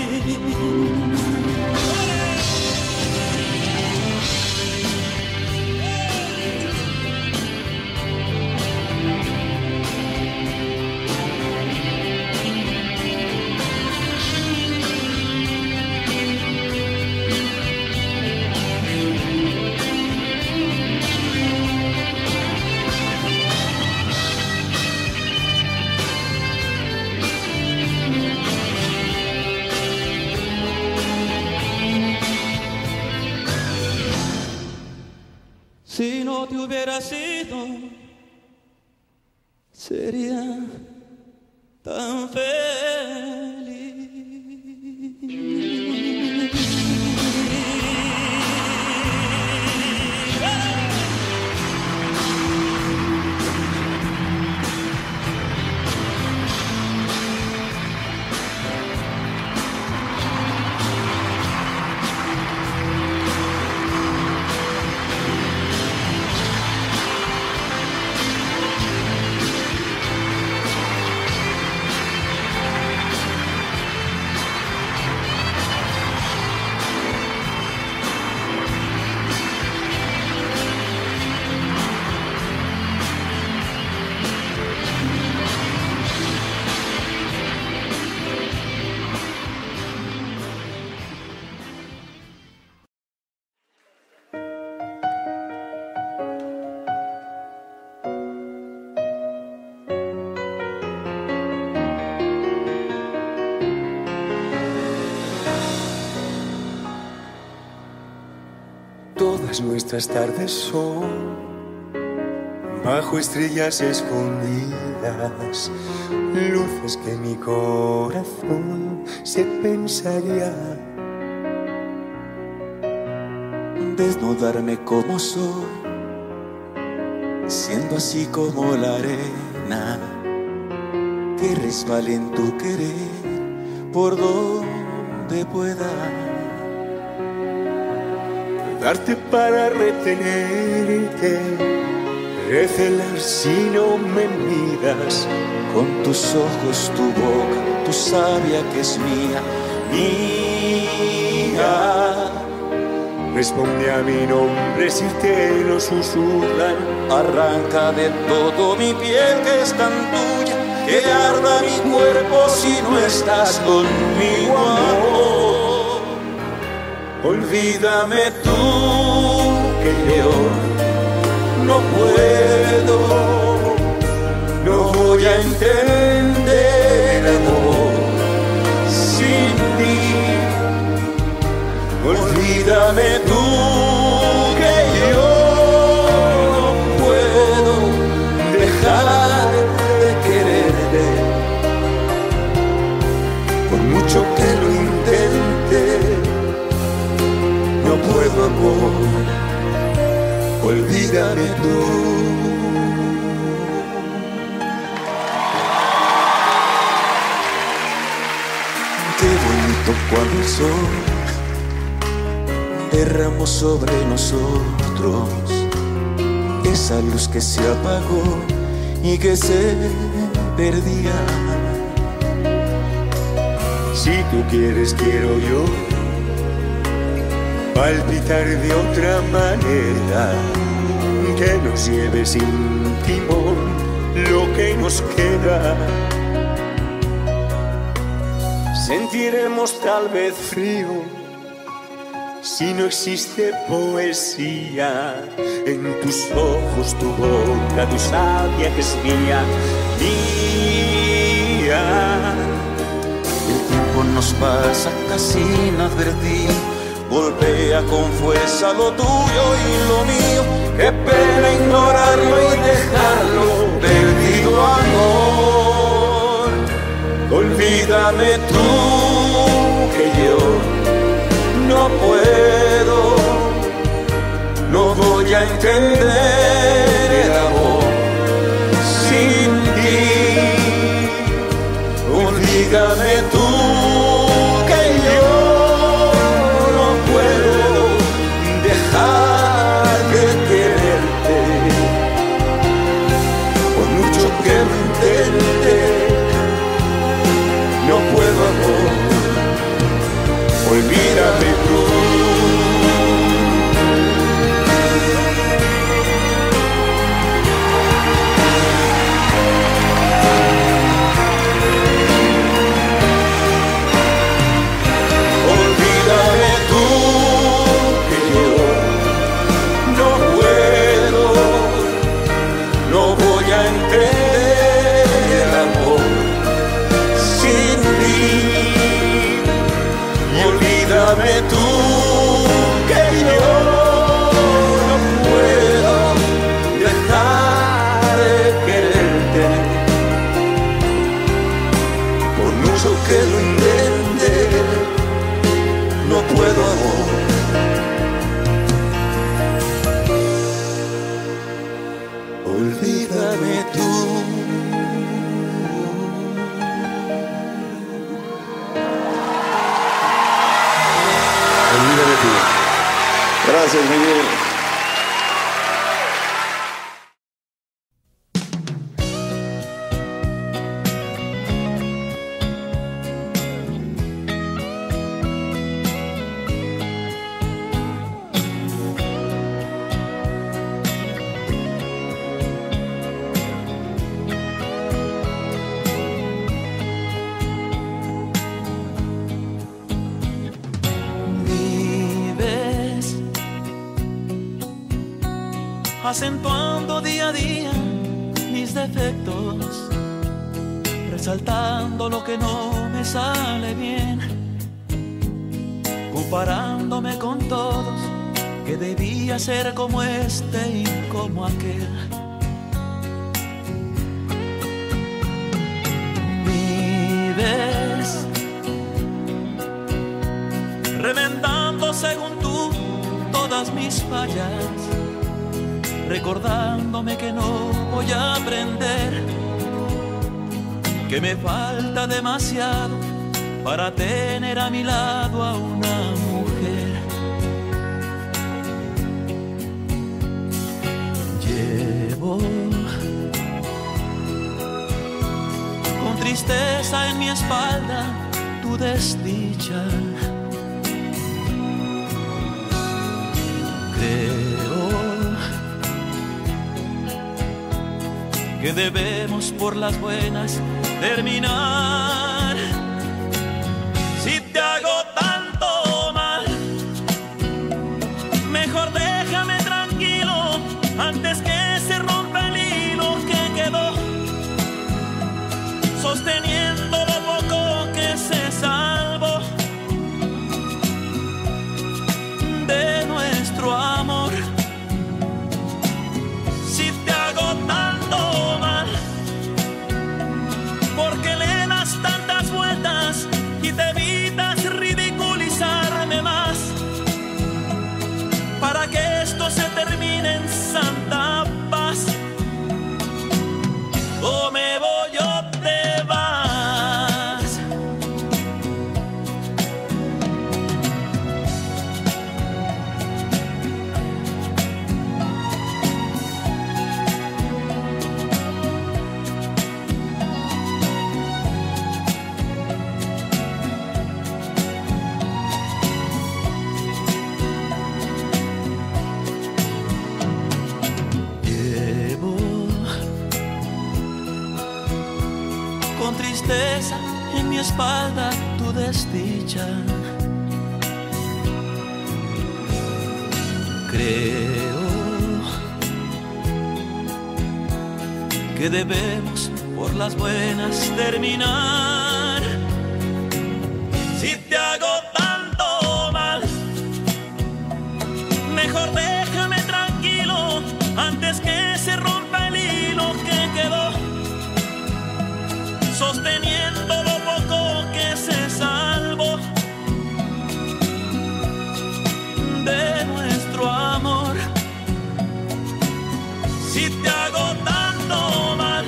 Si no te hubiera sido, sería tan feliz. Todas nuestras tardes son bajo estrellas escondidas, luces que mi corazón se pensaría. Desnudarme como soy, siendo así como la arena que resbala en tu querer por donde pueda. Darte para retenerte, recelar si no me miras. Con tus ojos, tu boca, tu savia que es mía, mía. Responde a mi nombre si te lo susurran. Arranca de todo mi piel que es tan tuya, que arda mi cuerpo si no estás conmigo, amor. Olvídame tú que yo no puedo, no voy a entender amor sin ti. Olvídame tú que yo no puedo dejar de quererte, por mucho que olvídame tú. Qué bonito cuando el sol derramó sobre nosotros esa luz que se apagó y que se perdía. Si tú quieres, quiero yo palpitar de otra manera, que nos lleve sin timón lo que nos queda. Sentiremos tal vez frío si no existe poesía en tus ojos, tu boca, tu savia que es mía, mía. El tiempo nos pasa casi sin advertir, golpea con fuerza lo tuyo y lo mío. Qué pena ignorarlo y dejarlo perdido, amor. Olvídame tú, que yo no puedo, no voy a entender el amor sin ti. Olvídame tú, que yo no puedo dejar de quererte, por mucho que lo intente, no puedo, amor. Olvídame tú. Olvídame tú, que yo no puedo, no voy a entender el amor sin ti. Y olvídame tú, que yo no puedo dejar de quererte, por mucho que lo intente, no puedo, amor. Olvídame tú. Gracias, Miguel. Acentuando día a día mis defectos, resaltando lo que no me sale bien, comparándome con todos, que debía ser como este y como aquel. Vives remendando según tú todas mis fallas, recordándome que no voy a aprender, que me falta demasiado para tener a mi lado a una mujer. Llevo con tristeza en mi espalda tu desdicha. Que debemos por las buenas terminar. Si te hago tanto mal, mejor déjame tranquilo antes que se rompa el hilo que quedó sosteniendo lo poco que se salvó de nuestro amor. Si te hago tanto mal, porque le das tanto tristeza, en mi espalda tu desdicha. Creo que debemos por las buenas terminar. Si te hago tanto mal, mejor déjame tranquilo antes que se rompa el hilo que quedó sosteniendo lo poco que se salvó de nuestro amor. Si te hago tanto mal,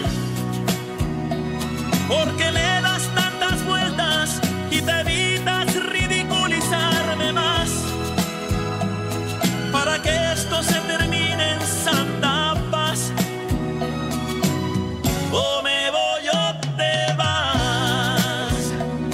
porque le das tantas vueltas y te evitas ridiculizarme más, para que esto se termine en santa paz. O me voy o te vas.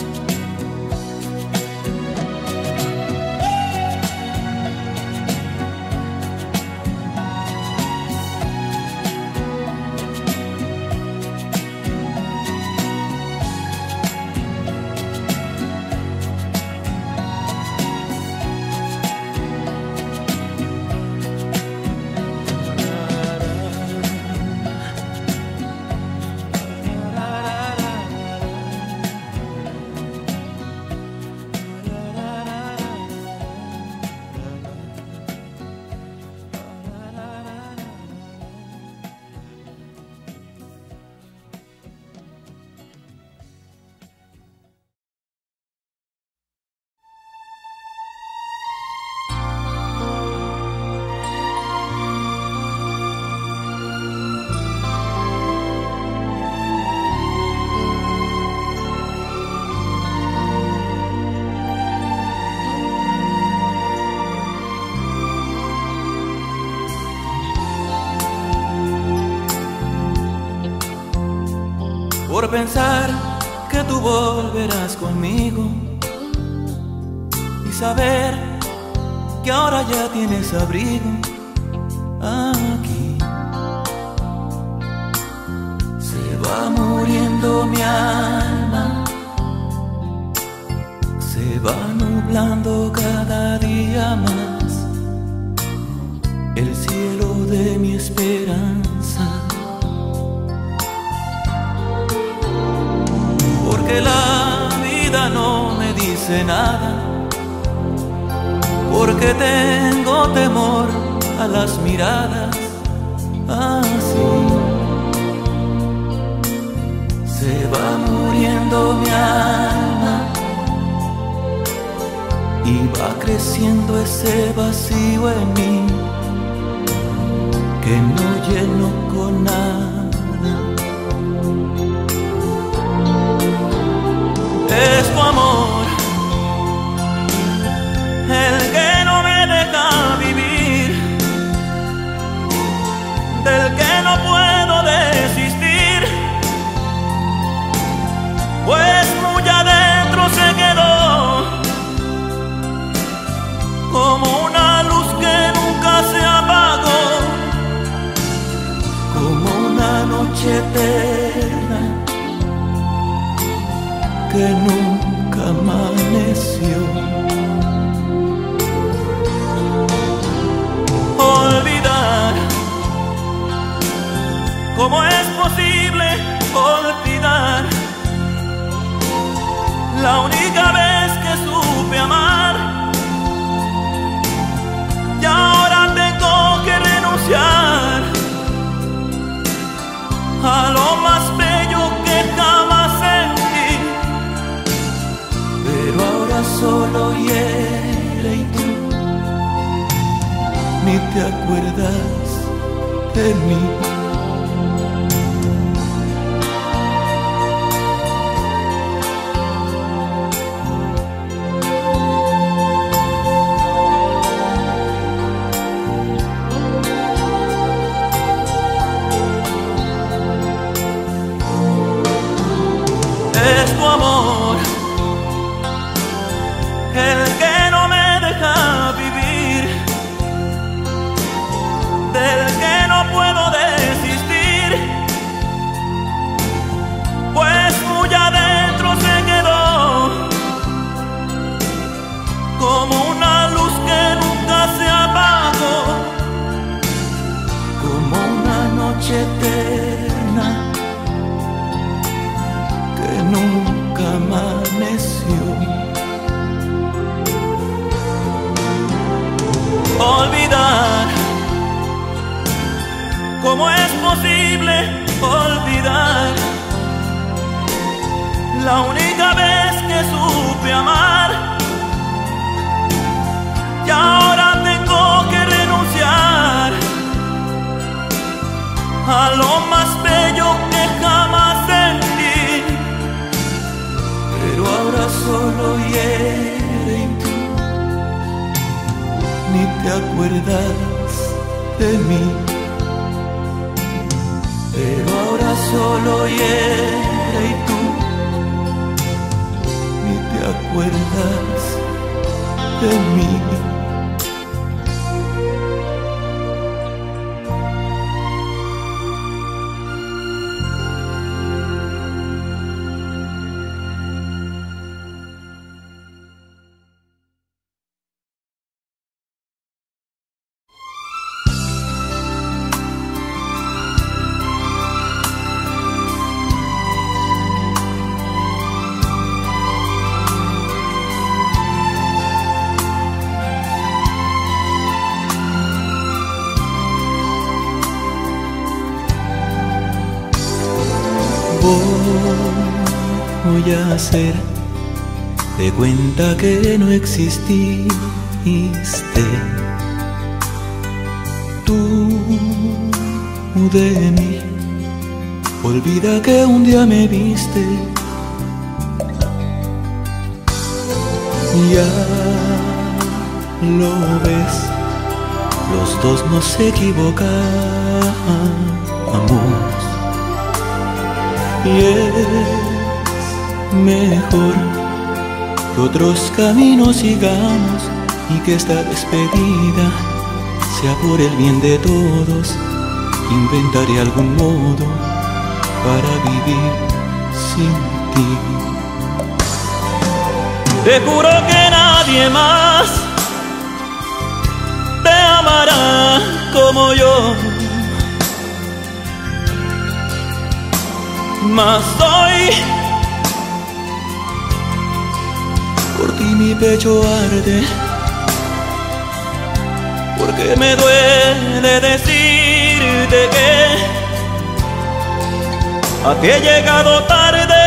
Por pensar que tú volverás conmigo y saber que ahora ya tienes abrigo aquí. Se va muriendo mi alma, se va nublando cada día más el cielo de mi esperanza. Porque la vida no me dice nada, porque tengo temor a las miradas así. Se va muriendo mi alma y va creciendo ese vacío en mí que no lleno con nada. Es tu amor el que no me deja vivir, del que no puedo desistir, pues muy adentro se quedó como una luz que nunca se apagó, como una noche eterna que nunca amaneció. Olvidar, ¿cómo es posible olvidar la única vez que supe amar? Y ahora tengo que renunciar a lo más bello que jamás sentí, pero ahora solo hiere y tú ni te acuerdas de mí. Es tu amor el que no me deja vivir, del que no puedo desistir, imposible olvidar la única vez que supe amar, y ahora tengo que renunciar a lo más bello que jamás sentí, pero ahora solo hiere y tú ni te acuerdas de mí, pero ahora solo hiere y tú ni te acuerdas de mí. Voy a hacer de cuenta que no exististe. Tú de mí, olvida que un día me viste. Ya lo ves, los dos nos equivocamos. Y es mejor que otros caminos sigamos y que esta despedida sea por el bien de todos. Inventaré algún modo para vivir sin ti. Te juro que nadie más te amará como yo. Mas hoy por ti mi pecho arde, porque me duele decirte que a ti he llegado tarde.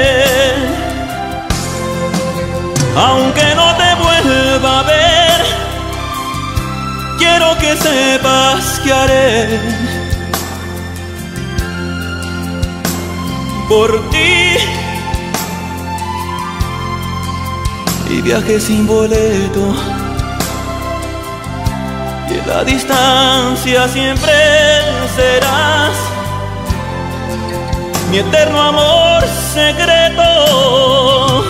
Aunque no te vuelva a ver, quiero que sepas que haré por ti, y viaje sin boleto, y en la distancia siempre serás mi eterno amor secreto.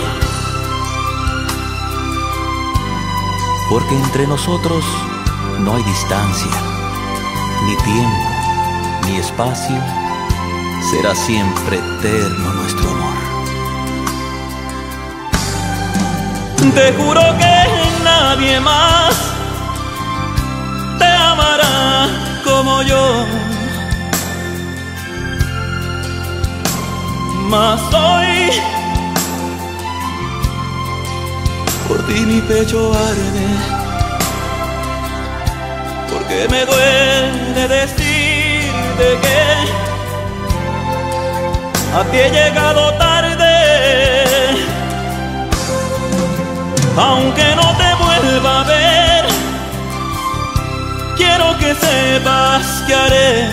Porque entre nosotros no hay distancia, ni tiempo, ni espacio. Será siempre eterno nuestro amor. Te juro que nadie más te amará como yo. Mas hoy por ti mi pecho arde, porque me duele decirte que a ti he llegado tarde. Aunque no te vuelva a ver, quiero que sepas que haré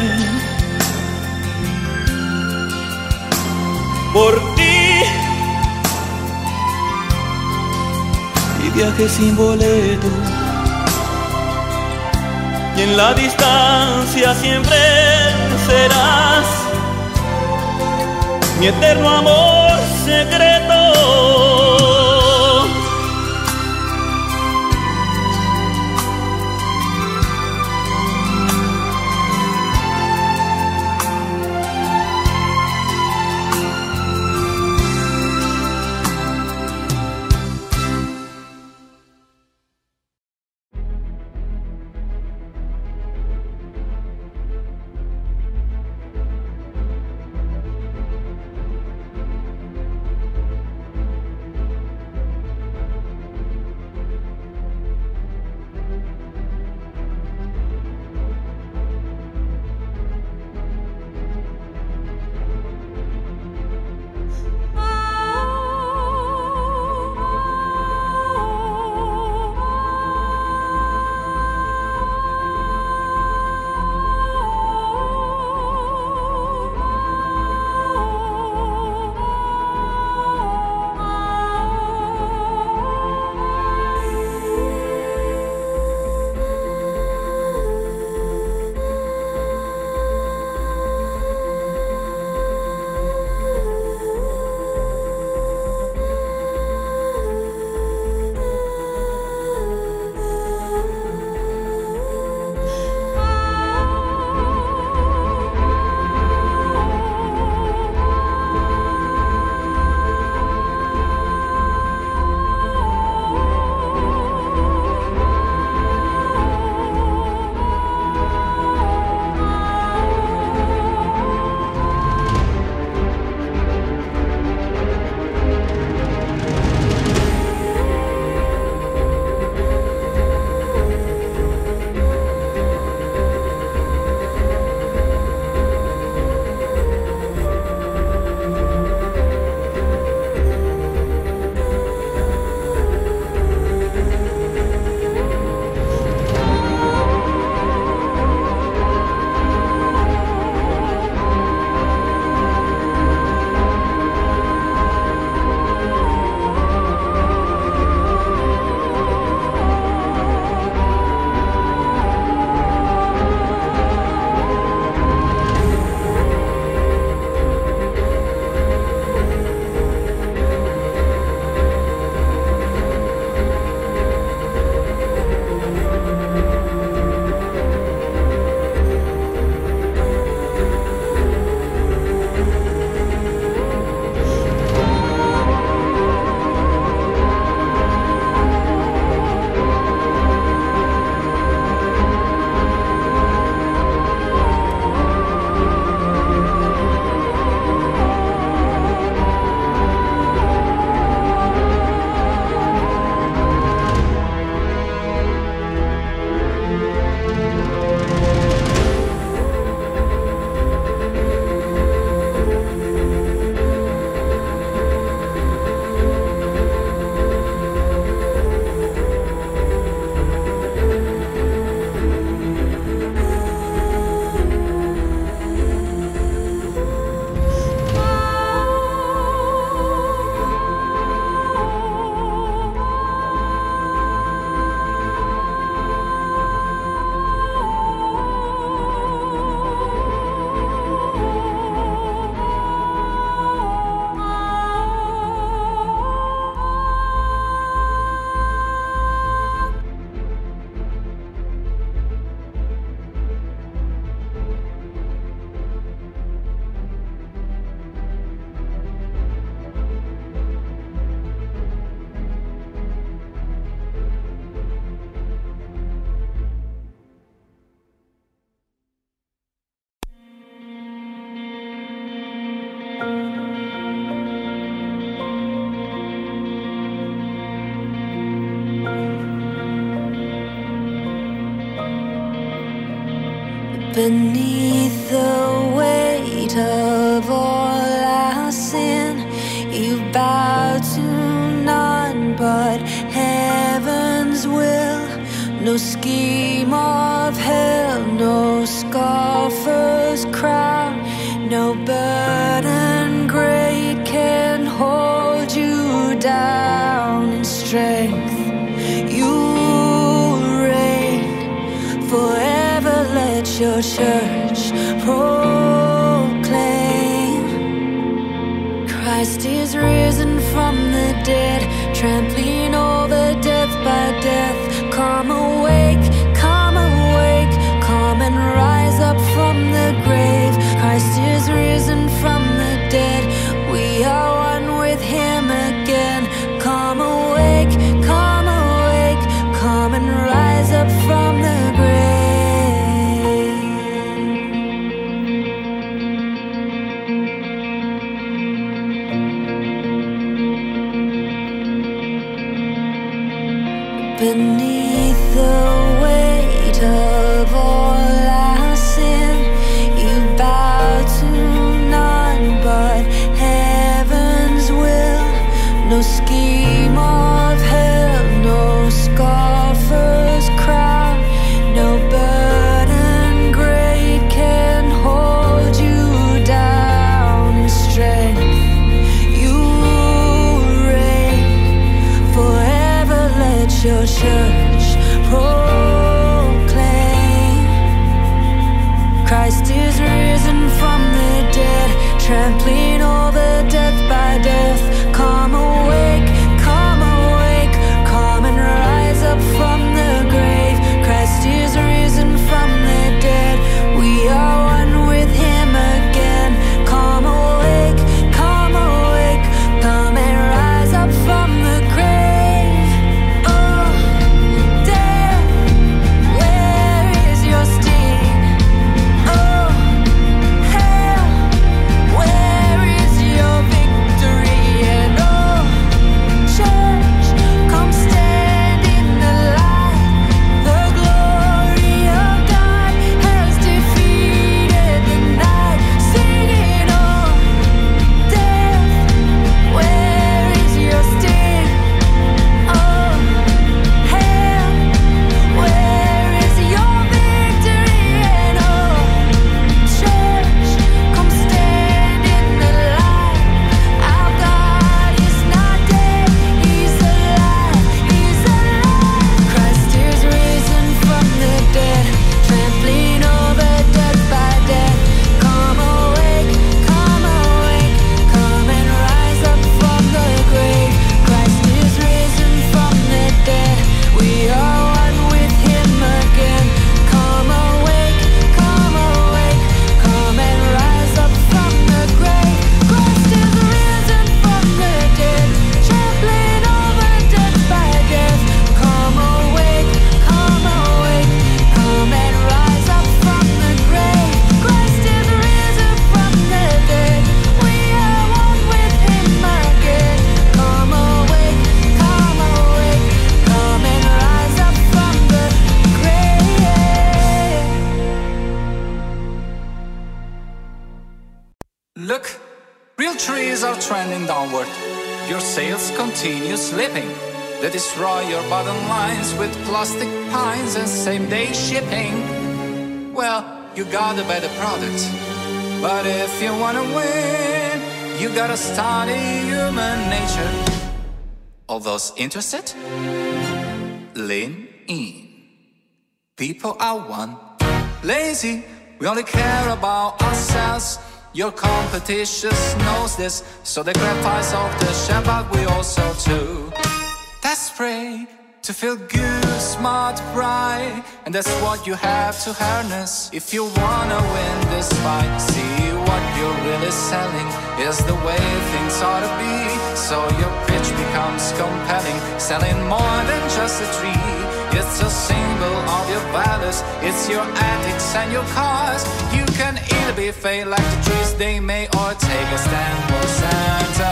por ti, y viaje sin boleto, y en la distancia siempre serás mi eterno amor secreto. Beneath the weight of all our sin, you bow to none but heaven's will. No scheme of hell, no scoffer's crown, no burden great can hold you down. In strength you reign forever. Let your church proclaim Christ is risen from the dead, trampling over death by death. Come awake, come awake, come and rise up from the grave. Christ is risen from the dead, we are one with him again. Come awake, come awake, come and rise up from the grave. Beneath the weight of all our sin, you bow to none but heaven's will. No scheme of hell, no scoffer's crown, no burden great can hold you down. In strength you reign forever. Let your church proclaim Christ is risen from the dead, trampling over death by death. Come awake, come awake, come and rise up from the grave. Christ is risen from the dead, we are one with him again. Come awake, come awake, come and rise up from the grave. Oh, death, where is your sting? Oh, hell, where is your victory? And oh, church, come stand in the light. The glory of God has defeated the night. Sing it all. Death, where is your sting? Oh, hell, where is your victory? And oh, church, come stand in the light. Our God is not dead, he's alive, he's alive. Christ is risen from the dead, trampling over death by death. Come awake, come awake, come and rise up from the grave. Christ is risen from the dead, we are one with him again. Come awake, come awake, come and rise up from the grave. Christ is risen from the dead, trampling over death by death. Come awake, come awake, come and rise up from the grave. Christ is risen from the dead, we are one with him again. Come awake, come awake, come and rise up from the grave. Look, real trees are trending downward. Your sales continue slipping. They destroy your bottom lines with plastic pines and same-day shipping. Well, you got a better product, but if you wanna win, you gotta study human nature. All those interested? Lean in. People are one. Lazy, we only care about ourselves. Your competition knows this, so they grab pies off the shelf, but we also too. Desperate to feel good, smart, bright, and that's what you have to harness if you wanna win this fight. See what you're really selling is the way things ought to be, so your pitch becomes compelling. Selling more than just a tree, it's a symbol of your values. It's your ethics and your cause. You can either be fake like the trees they may, or take a stand for Santa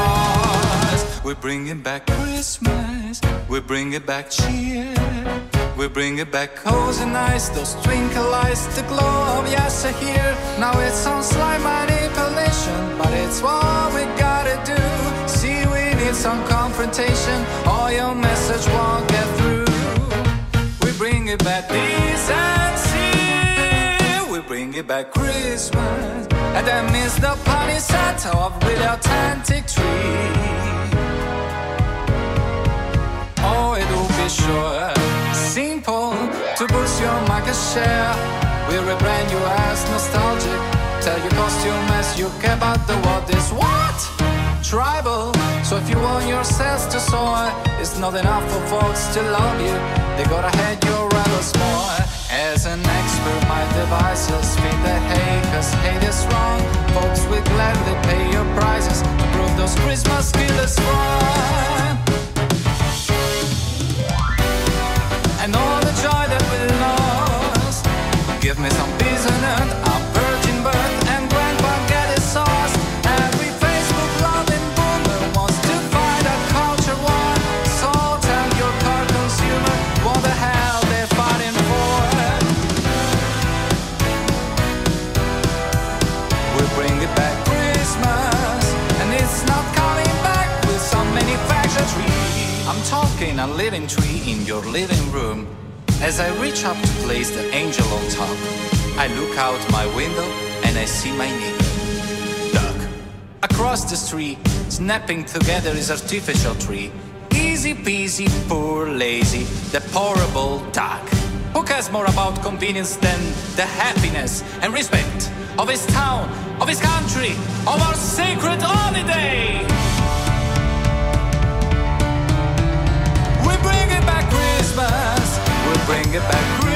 Claus. We're bringing back Christmas, we're bringing back cheer, We bring it back cozy nights, those twinkle eyes, the glow of yesteryear. Now it sounds like manipulation, but it's what we gotta do. See, we need some confrontation, or your message won't get through. We bring it back decency, we bring it back Christmas, and then miss the party set of really authentic tree. Oh, it will be sure simple to boost your market share. We rebrand you as nostalgic, tell your costume as you care about the world is what? Tribal. So if you want your sales to soar, it's not enough for folks to love you, they gotta hate your rebels more. As an expert, my device will speak the hate, cause hate is wrong. Folks will gladly pay your prices to prove those Christmas killers wrong. And all the joy that we lost, give me some peace and earth, a virgin birth, and grandpa get his sauce. Every Facebook loving boomer wants to fight a culture war. So tell your car consumer what the hell they're fighting for. We bring it back Christmas, and it's not coming back with some manufactured tree. I'm talking a living tree in your living room. As I reach up to place the angel on top, I look out my window and I see my neighbor, Doug. Across the street, snapping together his artificial tree. Easy peasy, poor lazy, deplorable Doug. Who cares more about convenience than the happiness and respect of his town, of his country, of our sacred holiday? We bring it back Christmas, we bring it back Christmas.